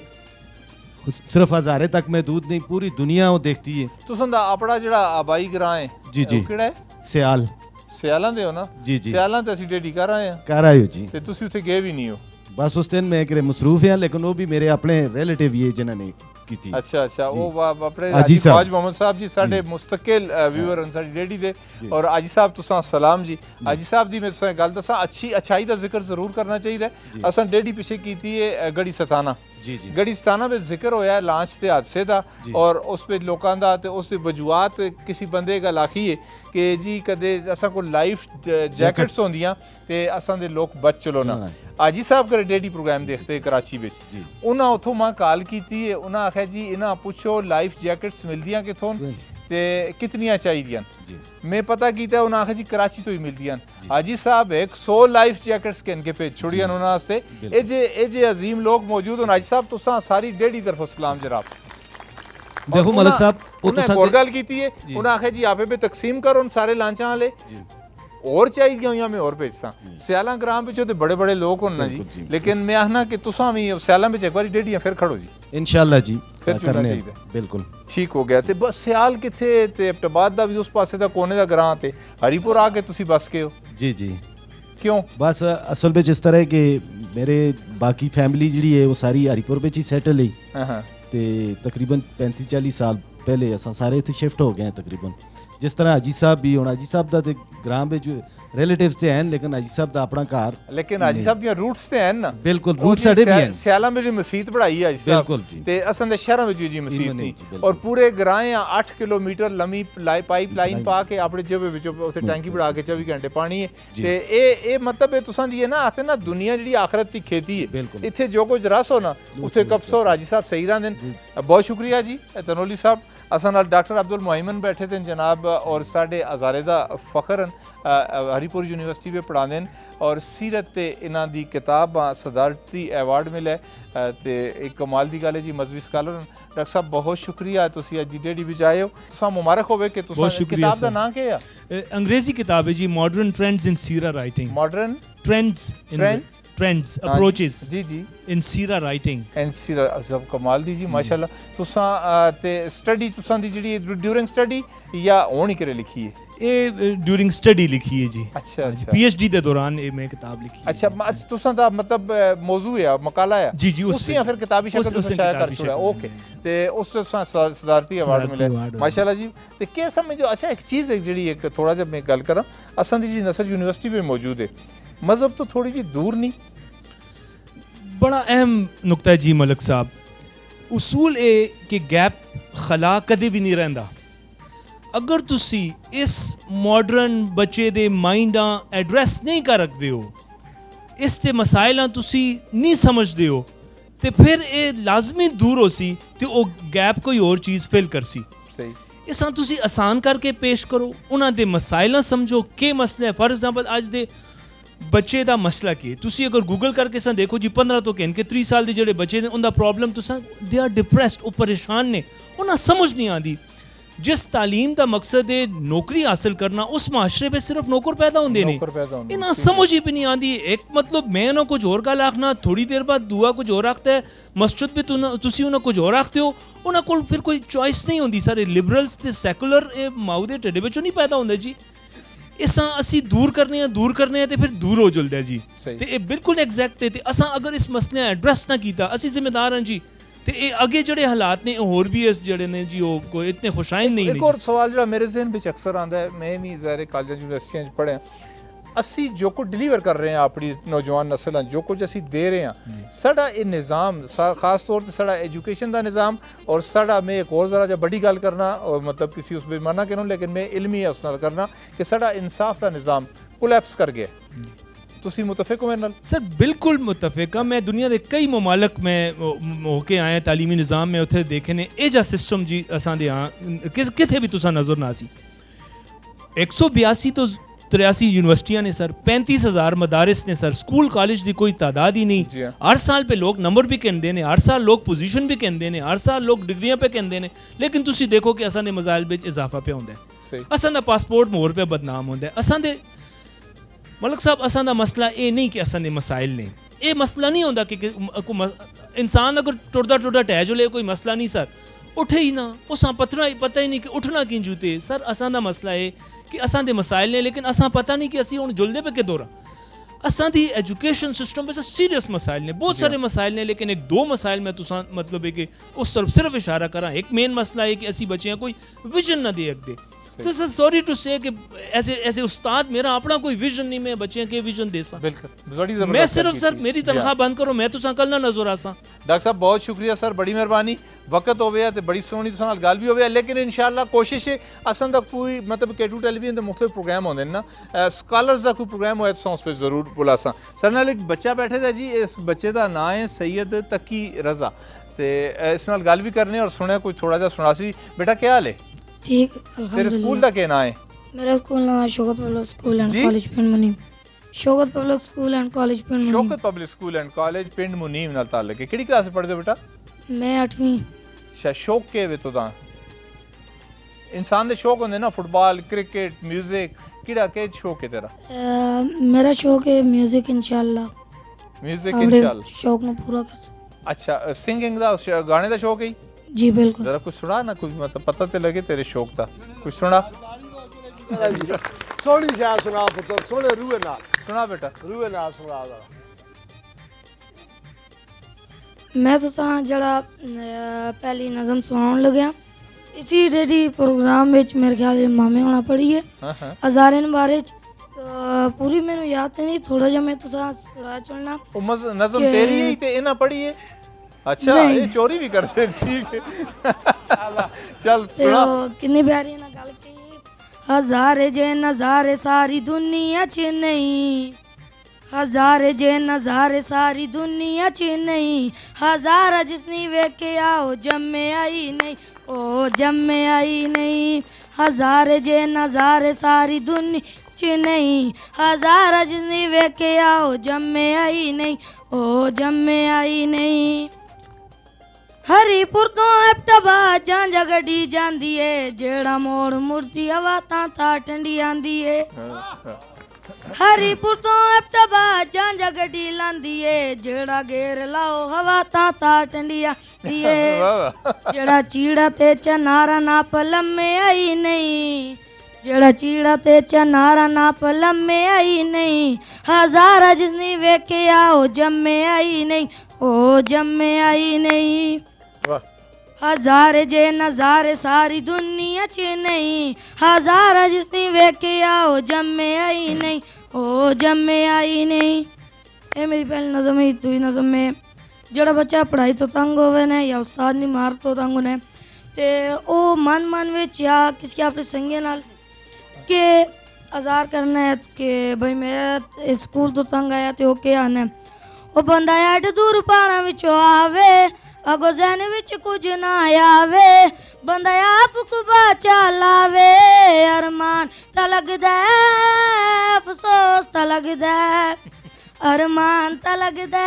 सिर्फ हज़ारे तक महदूद नहीं पूरी दुनिया वो देखती है तुसां दा अपना जिहड़ा आबाई ग्रां है जी जी किहड़ा है सियाल सियालां दे हो ना जी जी सियालां ते असीं डेडी कर आए हैं कर आए हो जी ते तुसीं उत्थे गए भी नहीं हो बस उस दिन मैं कि मसरूफ है लेकिन वो भी मेरे अपने रिलेटिव ही है जिन्होंने की थी अच्छा वो अपने हाजी ख्वाज मोहम्मद साहब जी साडे मुस्तकिल व्यूअर हैं साडी डेडी दे और हाजी साहब तुसां सलाम जी हाजी साहब दी मैं तुसां गल दसां अच्छाई दा जिक्र जरूर करना चाहिए असां डेडी पीछे कीती है गड़ी सताना जी जी गड़ी सताना में जिक्र होया है लांच ते हादसे दा और उस पे लोकां दा ते उस दी वजूहात किसी बंदे गल आखी है कि जी कदे असां को लाइफ जैकेट्स होंदियां ते असां दे लोग बच चलो ना हाजी साहब करे डेडी प्रोग्राम देखते कराची विच उन्हां उथों मां कॉल कीती है उन्हां आख्या जी इन्हां पुछो लाइफ जैकेट्स मिलदियां किथों ते कितनियां चाहिदियां मैं पता कीता उन्हां आख्या जी कराची तो ही मिलदियां हाजी साहब 100 लाइफ जैकेट्स के इनके पेज छोड़ियां उन्हां वास्ते ए जे अजीम लोग मौजूद हैं हाजी साहब तुसां सारी डेडी तरफ सलाम जनाब देखो मलिक साहब उन्हें और गल कीती है उन्हां आख्या जी आपे पे तकसीम करो उन सारे लांचां वाले और चाहिए हुई मैं और भेजसा सियाला ग्राम पिछो तो बड़े बड़े लोग होना जी लेकिन मैं आखना कि तुसां भी सियाला में एक बार डेडियां फिर खड़ो जी इंशाल्लाह जी फिर करने बिल्कुल ठीक हो गया ते बस सियाल किथे ते अब्टाबाद दा भी उस पासे दा कोने दा ग्रां ते हरीपुर आके तुसी बस के हो जी जी क्यों बस असल में जिस तरह के मेरे बाकी फैमिली जी है वो सारी हरीपुर में ही सेटल है ते तकरीबन 35-40 साल पहले असां सारे इत्थे शिफ्ट हो गए हैं तकरीबन जिस तरह हाजी साहब भी होना हाजी साहब दा ते ग्रां में जो रिलेटिव्स ते हैं लेकिन हाजी साहब दा अपना घर लेकिन हाजी साहब दी रूट्स ते हैं ना बिल्कुल रूट साडे भी हैं सियाला में जी मस्जिद पढ़ाई है हाजी साहब बिल्कुल जी ते असां दे शहरां में जी मस्जिद नहीं और पूरे ग्रां 8 किलोमीटर लंबी पाइप लाइन पा के अपने जेबे विच उथे टैंकी बढ़ा के 24 घंटे पानी है ते ए मतलब है तुसां दी है ना आते ना दुनिया जी आखिरत दी खेती है इत्थे जो कुछ रस हो ना उथे कब्सो हाजी साहब सही रहंदे बहुत शुक्रिया जी तनोली साहब असां नाल डॉक्टर अब्दुल मोहिमन बैठे थे जनाब और साढ़े हज़ारे दा फखर हरीपुर यूनिवर्सिटी में पढ़ाते और सीरत ते इन्हां दी किताब सदारती एवार्ड मिले ते एक कमाल दी गल है जी मजहबी स्कॉलर डॉक्टर साहब बहुत शुक्रिया तुसी अज दी डेडी विच आए हो तुसां मुबारक होवे कि तुसां किताब दा नाम क्या है अंग्रेजी किताब है जी, modern trends in Seerah writing. Modern trends approaches जी जी इन सीरा राइटिंग एंड सीरा सब कमाल दी जी माशाल्लाह। तुसां ते स्टडी तुसां दी जेह्ड़ी ड्यूरिंग स्टडी या होनी करे लिखी है? ये ड्यूरिंग स्टडी लिखी है जी। अच्छा अच्छा पीएचडी दे दौरान ये मैं किताब लिखी। अच्छा तुसां दा मतलब मौजू है मकाला है जी जी, उससे फिर किताबी शक्ल तुसां शाया कर छोड़ा। ओके ते उस तुसां सदारती अवार्ड मिले माशाल्लाह जी। ते के समझो अच्छा एक चीज़ है जेह्ड़ी एक थोड़ा जब मैं गल करां, असां दी जी नसर यूनिवर्सिटी में मौजूद है, मजहब तो थोड़ी जी दूर नहीं? बड़ा अहम नुक्ता है जी मलिक साहब। उसूल ए कि गैप खला कदे भी नहीं रहिंदा। अगर तुसी इस मॉडर्न बच्चे दे माइंडा एड्रैस नहीं कर रखते हो, इस ते मसाइलां तुसी नहीं समझते हो, तो फिर ये लाजमी दूर हो सी ते वो गैप कोई और चीज़ फिल कर सी। सही इसा तुसी आसान करके पेश करो, उन्हां दे मसाइलां समझो के मसले है। फॉर एग्जाम्पल अज दे बच्चे दा मसला की तुसी अगर गूगल करके सा देखो जी 15 तो कहन के 30 साल दे जेड़े बच्चे ने उनका प्रॉब्लम तुसा दे आर डिप्रैस्ड, वो परेशान ने, उन्हें समझ नहीं आती। जिस तालीम का मकसद है नौकरी हासिल करना, उस माशरे पे सिर्फ नौकर पैदा होंगे ने, इन्हें समझ ही भी नहीं आती। एक मतलब मैं ना कुछ और गल आखना, थोड़ी देर बाद दुआ कुछ और आखता है, मस्जिद भी तुसी उन्हें कुछ और आखते हो, उन्हें को फिर कोई चॉइस नहीं होंगी। सारे लिबरल्स ते सैकुलर माऊ दे ढिड विचों नहीं पैदा होंगे जी। इसा असी दूर करने हैं तो फिर दूर हो जुलदा जी। ते ये बिल्कुल एग्जैक्ट है। असा अगर इस मसले एड्रैस ना किया, असी जिम्मेदार हैं जी। ते ये अगे जड़े हालात ने होर भी इस जड़े ने जी वो कोई इतने खुशाइन नहीं। एक और सवाल जो मेरे जहन में अक्सर आता है, मैं भी ज़ाहिर कॉलेज यूनिवर्सिटियां पढ़े, असी जो कुछ डिलीवर कर रहे हैं अपनी नौजवान नस्ल, जो कुछ असी दे रहे हैं, साड़ा ये निज़ाम खास तौर पर साड़ा एजुकेशन का निज़ाम और साड़ा मैं एक और ज़रा जो बड़ी गल करना और मतलब किसी उस पर मना करूँ, लेकिन मैं इल्मी है उस नाल करना कि साड़ा इंसाफ का निज़ाम कोलैप्स कर गया। तुसी मुतफिक हो मेरे नाल? सर बिल्कुल मुतफिक हाँ। मैं दुनिया के कई ममालक में होके आए तालीमी निज़ाम में, उत्थे देखे ने ए जा सिस्टम जी असां दे यहाँ किथे भी तुसा नज़र ना सी। 182 तो 83 यूनिवर्सिटियां ने सर, 35,000 मदारिस ने सर, स्कूल कॉलेज की कोई तादाद ही नहीं। हर साल पे लोग नंबर भी कहते हैं, हर साल लोग पोजीशन भी कहते हैं, हर साल लोग डिग्रियां पे कहते हैं, लेकिन तुसी देखो कि असां दे मसाइल में इजाफा पे होंदा है, असां दा पासपोर्ट मोहर पे बदनाम होंदा है। असां दे मलिक साहब असां दा मसला ये नहीं कि असां दे मसाइल ने, ये मसला नहीं होंदा कि इंसान अगर टुरदा टुरदा टह जुले कोई मसला नहीं सर, उठे ही ना, उसां पता ही नहीं कि उठना किं जूते सर। असां दा मसला है कि असां दे मसाइल ने, लेकिन असां पता नहीं कि असी हुण जुलदे पे किधर असां दी एजुकेशन सिस्टम पे सीरियस मसाइल ने, बहुत सारे मसाइल ने, लेकिन एक दो मसाइल में तुसां मतलब है कि उस तरफ सिर्फ इशारा करा। एक मेन मसला है कि असी बच्चे कोई विजन ना दे सकते। तो सर सॉरी टू से कि ऐसे उस्ताद मेरा अपना कोई विजन नहीं, मैं बच्चे के विजन दे सा। बिल्कुल मैं सिर्फ सर मेरी तनख्वाह बंद करो, मैं तुसां कल ना नजर आसा। डॉक्टर साहब बहुत शुक्रिया सर, बड़ी मेहरबानी। वक्त हो गया तो बड़ी सोहनी तुसां नाल गल भी हो गया, लेकिन इंशाअल्लाह कोशिश है असां दा कोई मतलब K2 टेलीविजन दे मुख्तलिफ प्रोग्राम होंदे ना, स्कॉलर्स दा कोई प्रोग्राम होए तो उस पर जरूर बुलासा। सर नाल एक बच्चा बैठे दा जी, इस बच्चे दा नाम है सैयद तकी रजा, ते इस नाल गल भी करने और सुने कुछ थोड़ा जा सुनासी। बेटा क्या हाल है? ठीक। तेरे स्कूल का क्या नाम है? मेरा स्कूल नाम है Shaukat public school and college Pind Munim. Shaukat public school and college Pind Munim. Shaukat public school and college Pind Munim नाल ताल्लुक है। केड़ी क्लास में पढ़दे हो बेटा? मैं 8वीं। अच्छा शौक के वे तो दा इंसान दे शौक होंदे ना, फुटबॉल, क्रिकेट, म्यूजिक, केड़ा के शौक है तेरा? मेरा शौक है म्यूजिक इंशाल्लाह। म्यूजिक इंशाल्लाह शौक नु पूरा कर। अच्छा सिंगिंग दा गाने दा शौक है? जी बिल्कुल। जरा कुछ सुना ना, कुछ मतलब पता तो लगे तेरे शौक था, कुछ सुना। सोनी शाह सुना पुत्र, सोने रूए ना सुना बेटा, रूए ना सुना। मैं तो जरा पहली नज़म सुनाने लग्या, इसी डेडी प्रोग्राम में मेरे ख्याल मामे होना पड़ी है हज़ारे बारे पूरी मैंने याद नहीं, थोड़ा जा मैं तो सुना चलना। नज़म तेरी ही ते इना पड़ी है? अच्छा ये चोरी भी करते, ठीक है चल सुना। कितनी प्यारी ना गल की, हज़ारे जे नज़ारे सारी दुनिया च नहीं, हज़ारे जे नज़ारे सारी दुनिया च नहीं, हज़ारा जिसने वेखे आओ जम्मे आई नहीं, ओ जम्मे आई नहीं। हज़ारे जे नज़ारे सारी दुनिया च नहीं, हज़ारा जिसने वेखे आओ जम्मे आई नहीं, ओ जम्मे आई नहीं। हरीपुर तो एप्टाबाद झांझा गड्डी जांदी है जेड़ा मोड़ मुड़दी हवा तां ठंडी आंदी है हरीपुर तो एप्टाबाद झांझा गड्डी लांदी है जेड़ा घेर लाओ हवा तां ठंडी आंदी है जेड़ा चीड़ा ते चनारा नाप लम्मे आई नहीं जेड़ा चीड़ा ते चनारा नाप लम्मे आई नहीं हजारा जिसनी वेखे आओ जम्मे आई नहीं ओ जम्मे आई नहीं हजारे जे नजारे सारी दुनिया च नहीं हजारा जिसनी वेखे आओ जम्मे आई नहीं ओ जम्मे आई नहीं। ये मेरी पहली नज़म है। दूई नज़म में जेड़ा बच्चा पढ़ाई तो तंग होवे ने या उस्ताद नहीं मार तो तंग ने ते ओ मन विच या किसी अपने संगे नाल के आज़ार करना है कि भाई मेरा स्कूल तो तंग आया तो ओके आना वो बंदा एड दूर पहाड़ा विचों आवे अगो जहन विच कुछ ना आवे बंदा आप को बाचा लावे अरमान ता लगदा अफसोस ता लगदा अरमान ता लगदा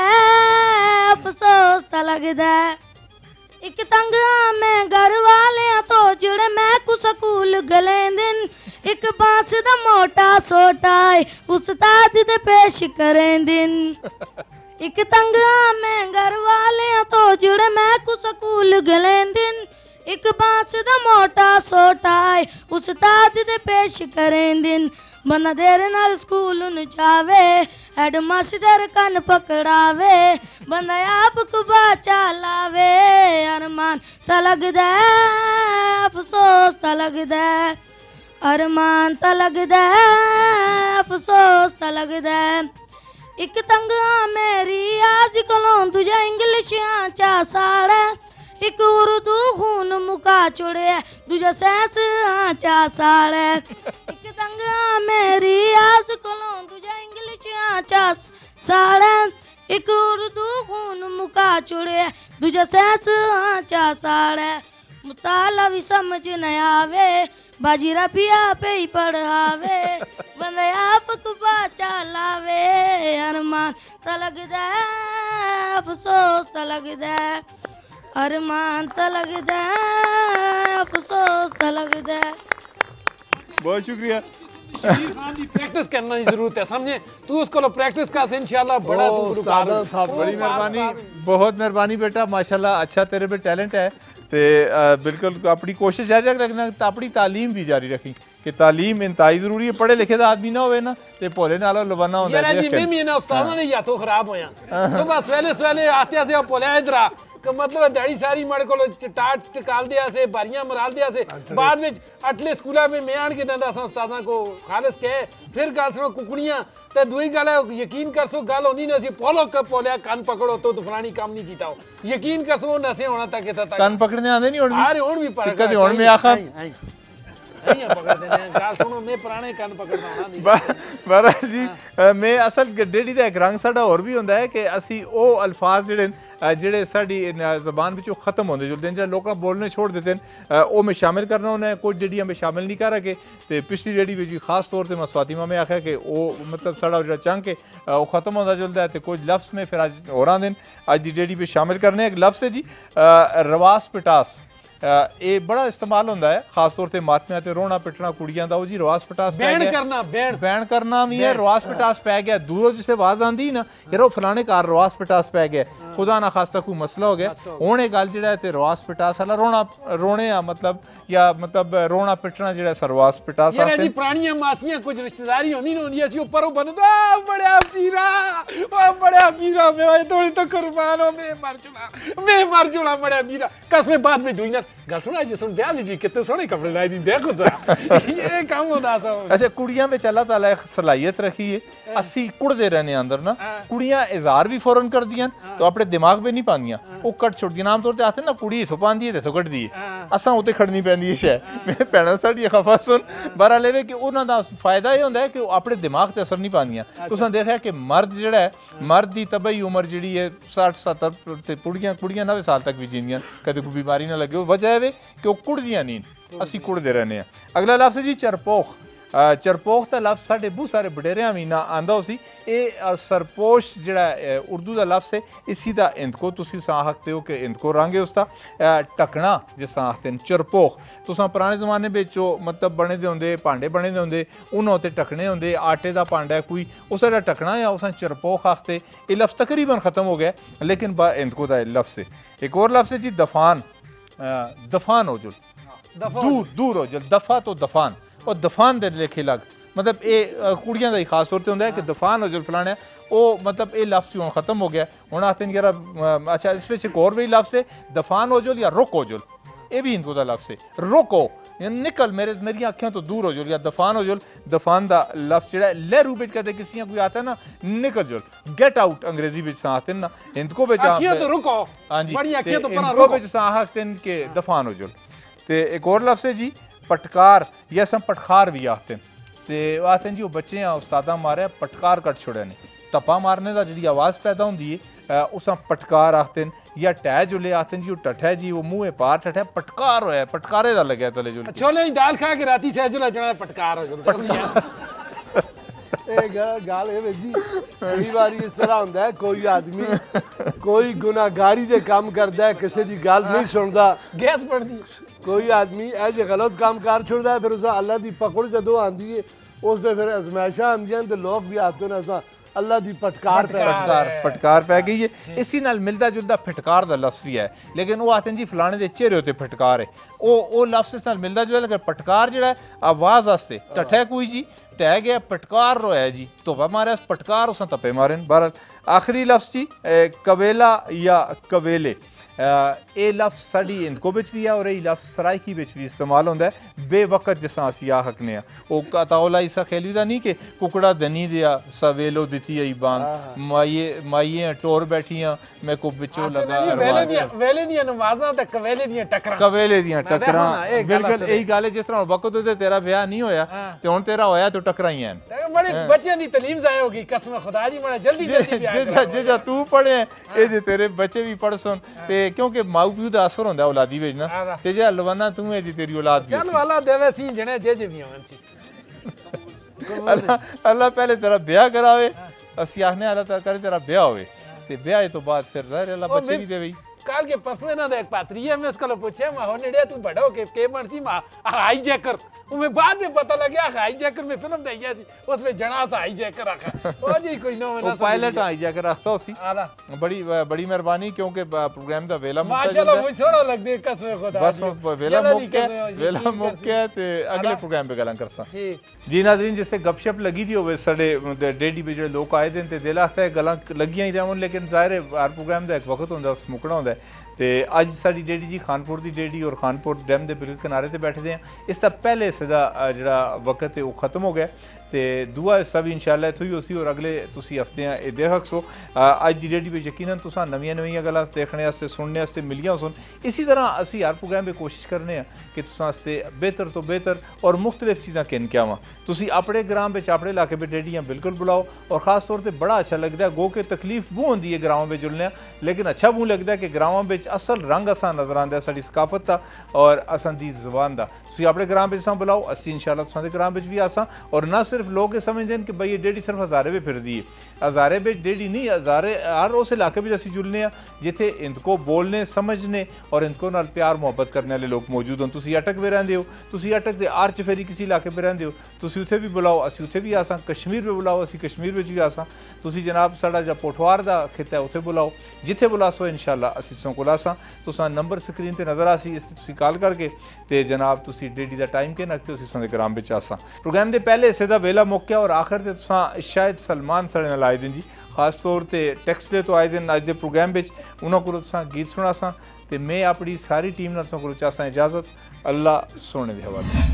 अफसोस ता लगदा एक तंग मैं घर वाले तो जुड़े मैं को स्कूल गले दिन एक बांस दा मोटा सोटा उस्ताद दे पेश करें दिन एक तंग मैं घर वाले तो जुड़े मैं को स्कूल गले दिन एक बांस दा मोटा सोटा उस्ताद दे पेश करें दिन बंदा देर नाल स्कूल न जावे हेड मास्टर कन पकड़ावे बंदा आप को बाचा लावे अरमान ता लगदा अफसोस ता लगदा अरमान ता लगदा अफसोस ता लगदा एक तंग मेरी आज कलों तुझा इंग्लिश आचा साड़ा एक उर्दू खून मुका चुड़े तुझा सैंस आचा साड़ा एक तंग मेरी आज कलों तुझा इंग्लिश आचा साड़ा एक उर्दू खून मुका चुड़े तुझा सैंस आचा साड़ा मुताला भी समझ न आवे बाजीरा पिया पे ही पढ़ावे बंदे आप को बाचा लावे अरमान ता लगदा अफसोस ता लगदा अरमान ता लगदा अफसोस ता लगदा। बहुत शुक्रिया। खान दी प्रैक्टिस करना की जरूरत है समझे तू उसको प्रैक्टिस कर इंशाल्लाह बड़ा तू गुलकार था। बड़ी मेहरबानी बहुत मेहरबानी बेटा माशाल्लाह अच्छा तेरे पे टैलेंट है ते बिल्कुल अपनी कोशिश जारी रखना अपनी तालीम भी जारी रखी कि तालीम इंतहाई जरूरी है पढ़े लिखे दा आदमी ना होवे ना ते भोले नाल लवाना होंदा है। यार जी मैं भी ना उस्तादां दे हाथों खराब होया सुबह सवेले आते से भोले इधर मतलब दाढ़ी सारी मड़ को टाट टकाल दिया से बारियां मराल दिया से बाद में अटले स्कूला में मैं आन के दंदा सा उस्तादां को खालिस कहे फिर गल सुनो कुकड़ियां ते दुई गल यकीन कर सो गल होंदी ना सी पोलो क पोलिया कान पकड़ो तो फलानी काम नहीं कीता हो यकीन कर सो नसे होना तक के तक कान पकड़ने आंदे नहीं हुन अरे हुन भी पर कदे हुन में आखा नहीं पकड़ देने गल सुनो मैं पुराने कान पकड़दा होना नहीं महाराज जी मैं असल डेडी दा एक रंग साडा और भी हुंदा है कि असी ओ अल्फाज जेड़े साडी ज़बान विचों खत्म होंदे जुलदे न लोग बोलने छोड़ देते हैं ओ में शामिल करना होना कुछ डेडियां में शामिल नहीं कर रखे ते पिछली डेडी विच खास तौर ते मैं स्वाति मां में आख्या कि ओ मतलब साडा जेड़ा चंक है ओ खत्म होंदा जुलदा है ते कुछ लफ्ज़ में फिर अज होरां दिन अज दी डेडी में शामिल करने एक लफ्ज़ है जी रवास पिटास ये बड़ा इस्तेमाल होंदा है खास तौर ते मातमियां ते रोना पिटना कुड़ियां दा ओ जी रवास पिटास पै गया बैन करना भी है रवास पिटास पै गया दूरों जिसे आवाज आंदी ना यार फलाने कार रवास पिटास पै गया खुदा ना खास्ता कोई मसला हो गया हुण ये गल जेड़ा ते रवास पिटास वाला रोने मतलब या मतलब रोना पिटना जेड़ा रवास पिटास यार जी पुरानियां मासियां कुछ रिश्तेदारी होंदी ना होंदी सी ऊपर बनदा बड़ा पीरा मैं तो कुर्बान हो मैं मर चुला बड़ा पीरा कसम बाद में दुई ना गल सुना जी सुन ब्याह जी कितने सोहने कपड़े लाई दी देखो जरा ये काम होता सा। अच्छा कुड़ियां में अल्लाह ताला एक सलाहियत रखी है असी कुड़दे रहने अंदर ना कुड़ियां इजहार भी फौरन कर दियां तो अपने दिमाग पे नहीं पांदियां वो कट छोड़दियां आम तौर ते आते ना कुड़ी इथों पांदी है ते इथों कटदी है असां उते खड़नी पैंदी है शै मेरे भैणां साडी खफा सुन बारा लेवे कि उन्हां दा फायदा ये हुंदा है कि अपने दिमाग ते असर नहीं पांदियां तुसां देखिया कि मर्द जेड़ा है मर्द दी तबई उम्र जेड़ी है 60-70 ते कुड़ियां 90 साल तक भी जींदियां कदे कोई बीमारी ना लगे वजह है कि वो कुड़दियां नहीं असी कुड़दे रहने हैं। अगला लफ्ज़ जी चरपोख चरपोख का लफ्ज़ साढ़े बहुत सारे बडेरिया भी ना आंदा उसी ये सरपोश जड़ा उर्दू का लफ्ज़ है इसी का इंदको तुसी आखते हो कि इंदको रंग है उसका टकना जिस आखते हैं चरपोख तुसा पुराने ज़माने में मतलब बने दे होंगे भांडे बने दे होंगे उन्होंने उत्ते टकने होंगे आटे का भांडा है कोई उस टकना या उस चरपोख आखते ये लफ्ज़ तकरीबन ख़त्म हो गया लेकिन इंदको का लफ्ज़ है। एक और लफ्ज़ है जी दफान दफान हो जुल दूर दूर हो जुल दफा तो दफान और दफान दे लेखे लग मतलब ये कुड़ियां का ही खास तौर पर होंगे कि दफान हो जुल फलाने वो मतलब ये लफ्ज़ हूँ ख़त्म हो गया हूँ आते हैं यार अच्छा इस पर एक और भी लफ्ज़ है दफान हो जुल या रुक हो जुल ये भी इनको का लफ्ज़ है रुको निकल मेरी अखियां तो दूर हो जुल या दफान हो जुल दफान का लफ्ज़ जो लहरू बिच कहते किसी कोई आता है ना निकल जुल गेट आउट अंग्रेजी बिच आते हैं ना इनको बिच हाँ जी इनको बिच आखते हैं कि दफान हो जुल तो एक और लफ्ज़ है जी पटकार या सब पटखार भी आखते हैं तो आखते हैं जी वो बच्चे हैं उस्तादा मारे पटकार कट छोड़े ने तपा मारने का जी आवाज़ पैदा होंगी है उस पटकार आखते हैं या टै जुले आखते हैं जी वो टठै जी वो मुँह पार टठै पटकार होया पटकारे का लगे तले जुले छोले दाल खा के राती सह जुला जाना पटकार हो जुला गल है जी कई बार इस तरह होंदा है कोई आदमी कोई गुनाहगारी दे काम करदा है किसी दी गल नहीं सुनदा गैस पड़दी कोई आदमी ऐसे गलत काम कर छोड़दा है फिर उस अल्लाह दी पकड़ जदों आंदी है उस दे फिर अजमाइशां आंदियां ते लोग भी आते ने असा अल्लाह दी फटकार पै गई है इसी नाल मिलदा जुलदा फटकार दा लफ्ज़ भी है लेकिन वो आते हैं जी फलाने दे चेहरे उत्ते फटकार है वो लफ्ज़ इस नाल मिलदा जुलदा लेकिन फटकार जेड़ा है आवाज़ आस्ते टठै कोई जी टह गया पटकार रोया जी तोबा मारे पटकार उस तपे मारे बहरहाल आखिरी लफ्ज़ जी कवेला या कवेले ये लफ्ज़ साड़ी इनको बिच भी है और ये लफ्ज़ सराइकी बिच भी इस्तेमाल होता है बेवकत जिसा असी आ हकने वो कताओला इसा खेली दा नहीं कि कुकड़ा दनी दिया सवेलो दिती आई बांग माइये टोर बैठियां मैं को बिचो लगा वेले दियां नमाज़ां ते कवेले दियां टकरां बिल्कुल यही गल है जिस तरह वक्त ते तेरा ब्याह नहीं होया ते हुण तेरा होया तो टकरां ही हैं बड़े बच्चों दी तालीम जाय होगी कसम खुदा जी बड़ा जल्दी जे तू पढ़े ए जे तेरे बच्चे भी पढ़ सुन ते क्योंकि माऊ प्यू दा असर होंदा औलादी विच ना ते जे हलवाना तू है जी तेरी औलाद भी चल वाला देवे सी जने जे भी होवन सी अल्लाह पहले तेरा ब्याह करावे असी आखने अल्लाह ताला करे तेरा ब्याह होवे ते ब्याह तो बाद फिर ज़ाहिर अल्लाह बच्चे भी देवे काल के परसों ना एक पात्रिया में उसको पूछे मा हो नेड़े तू बड़ो के मर्सी मा हाई जैकर उमें बाद में पता लगा हाई जैकर में फिल्म दैया सी उसमें जना सा हाई जैकर रखा ओ जी कोई नो ना पायलट हाई जैकर रखता उसी बड़ी मेहरबानी क्योंकि प्रोग्राम दा वेला माशाल्लाह मुझे थोड़ा लग दे कसम खुदा बस वेला मुक गया ते अगले प्रोग्राम पे गल्लां करसा जी नाज़रीन जिससे गपशप लगी थी होवे साडे डेडी पे जो लोग आए दिन ते दिल आता है गल्लां लगियां ही रहन लेकिन जाहिर है हर प्रोग्राम दा एक वक्त होंदा उस मुकना होंदा तो अज साड़ी डेडी जी खानपुर की डेडी और खानपुर डैम के बिल्कुल किनारे से बैठे हैं इसका पहले हिस्से का जोड़ा वक्त है वो खत्म हो गया तो दूआ हिस्सा भी इंशाल्लाह इत्थों ही उसी और अगले तुसी हफ्ते ये देख सो अज की डेडी पर यकीनन तुसां नवीं नवीं गल्लां देखने वास्ते सुनने वास्ते मिलियां सुन इसी तरह असी हर प्रोग्राम में कोशिश करने कि तुसां वास्ते बेहतर तो बेहतर और मुख्तलिफ चीज़ां किन क्या वा तुसी अपने ग्राम में अपने इलाके में डेडियां बिल्कुल बुलाओ और ख़ास तौर पर बड़ा अच्छा लगता है गो के तकलीफ वो होंगी है ग्रामों में जुड़ने लेकिन अच्छा वो लगता है कि ग्रामों में असल रंग असा नजर आता है साड़ी सकाफत का और असां दी ज़बान का तुसी अपने ग्राम में असां बुलाओ असी इंशाल्लाह तुसां दे ग्राम में भी आसां और ना सिर्फ लोग समझते हैं कि भाई ये डेडी सिर्फ हज़ारे में फिर दी है हज़ारे में डेडी नहीं हज़ारे हर उस इलाके में असी जुड़ने जिथे इनको बोलने समझने और इनको नाल प्यार मुहब्बत करने वाले लोग मौजूद हों तुसी अटक में रहंदे हो तुसी अटक दे आर चफेरी किसी इलाके में रहंदे हो तुसी उत्थे भी बुलाओ असी उत्थे भी आसां कश्मीर में बुलाओ असी कश्मीर में भी आसां तुसी जनाब साडा जो पोठवार का खिता है उत्थे बुलाओ जिथे बुलासो इंशाल्लाह असी तुसां कोल आसां तुसां नंबर स्क्रीन पर नज़र आसी इस तुसी कॉल करके ते जनाब तुसी डेडी का टाइम के नकते तुसी तुसां दे ग्राम विच आसां प्रोग्राम के पहले हिस्से का वेला मुक गया और आखिर ते तुसां शायद सलमान साढ़े नाल आए दिन जी खास तौर पर टैक्स ले तो आए दिन अज के प्रोग्राम में उन्होंने को तुसां गीत सुनासां ते मैं अपनी सारी टीम नाल तुसां कोल चाहसां इजाजत अल्लाह सोने दे हवाले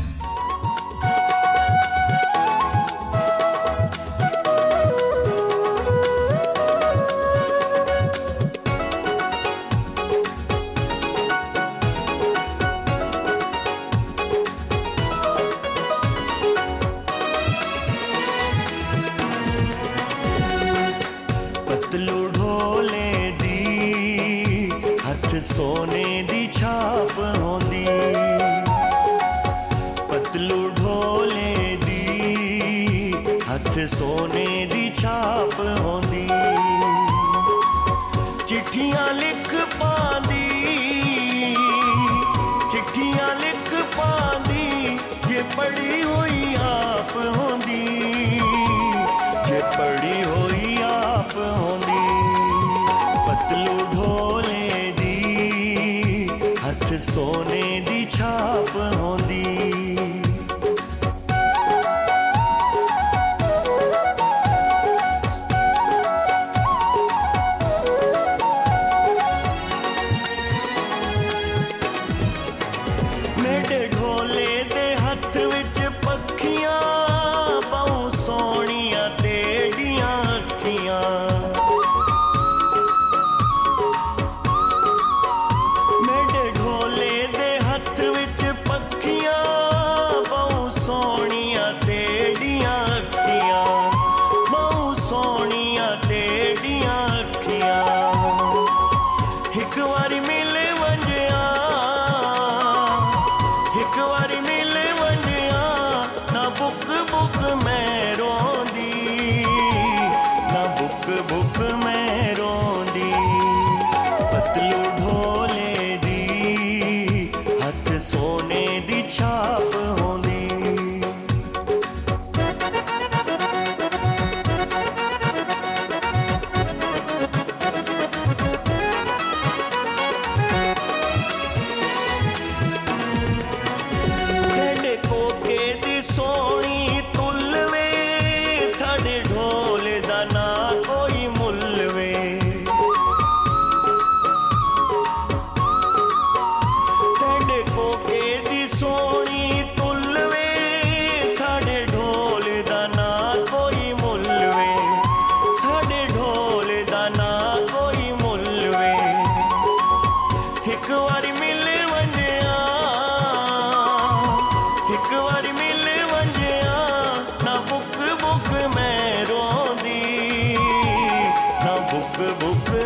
सोने दी छाप होंदी पतलू ढोले दी सोने दी छाप होंदी चिट्ठियां लिख पांदी चिट्ठियां लिख पांदी जे पढ़ी हुई आप होंदी जे पढ़ी हुई आप होंदी पतलू ढोले दी हथ सोने दी छाप होंदी बुक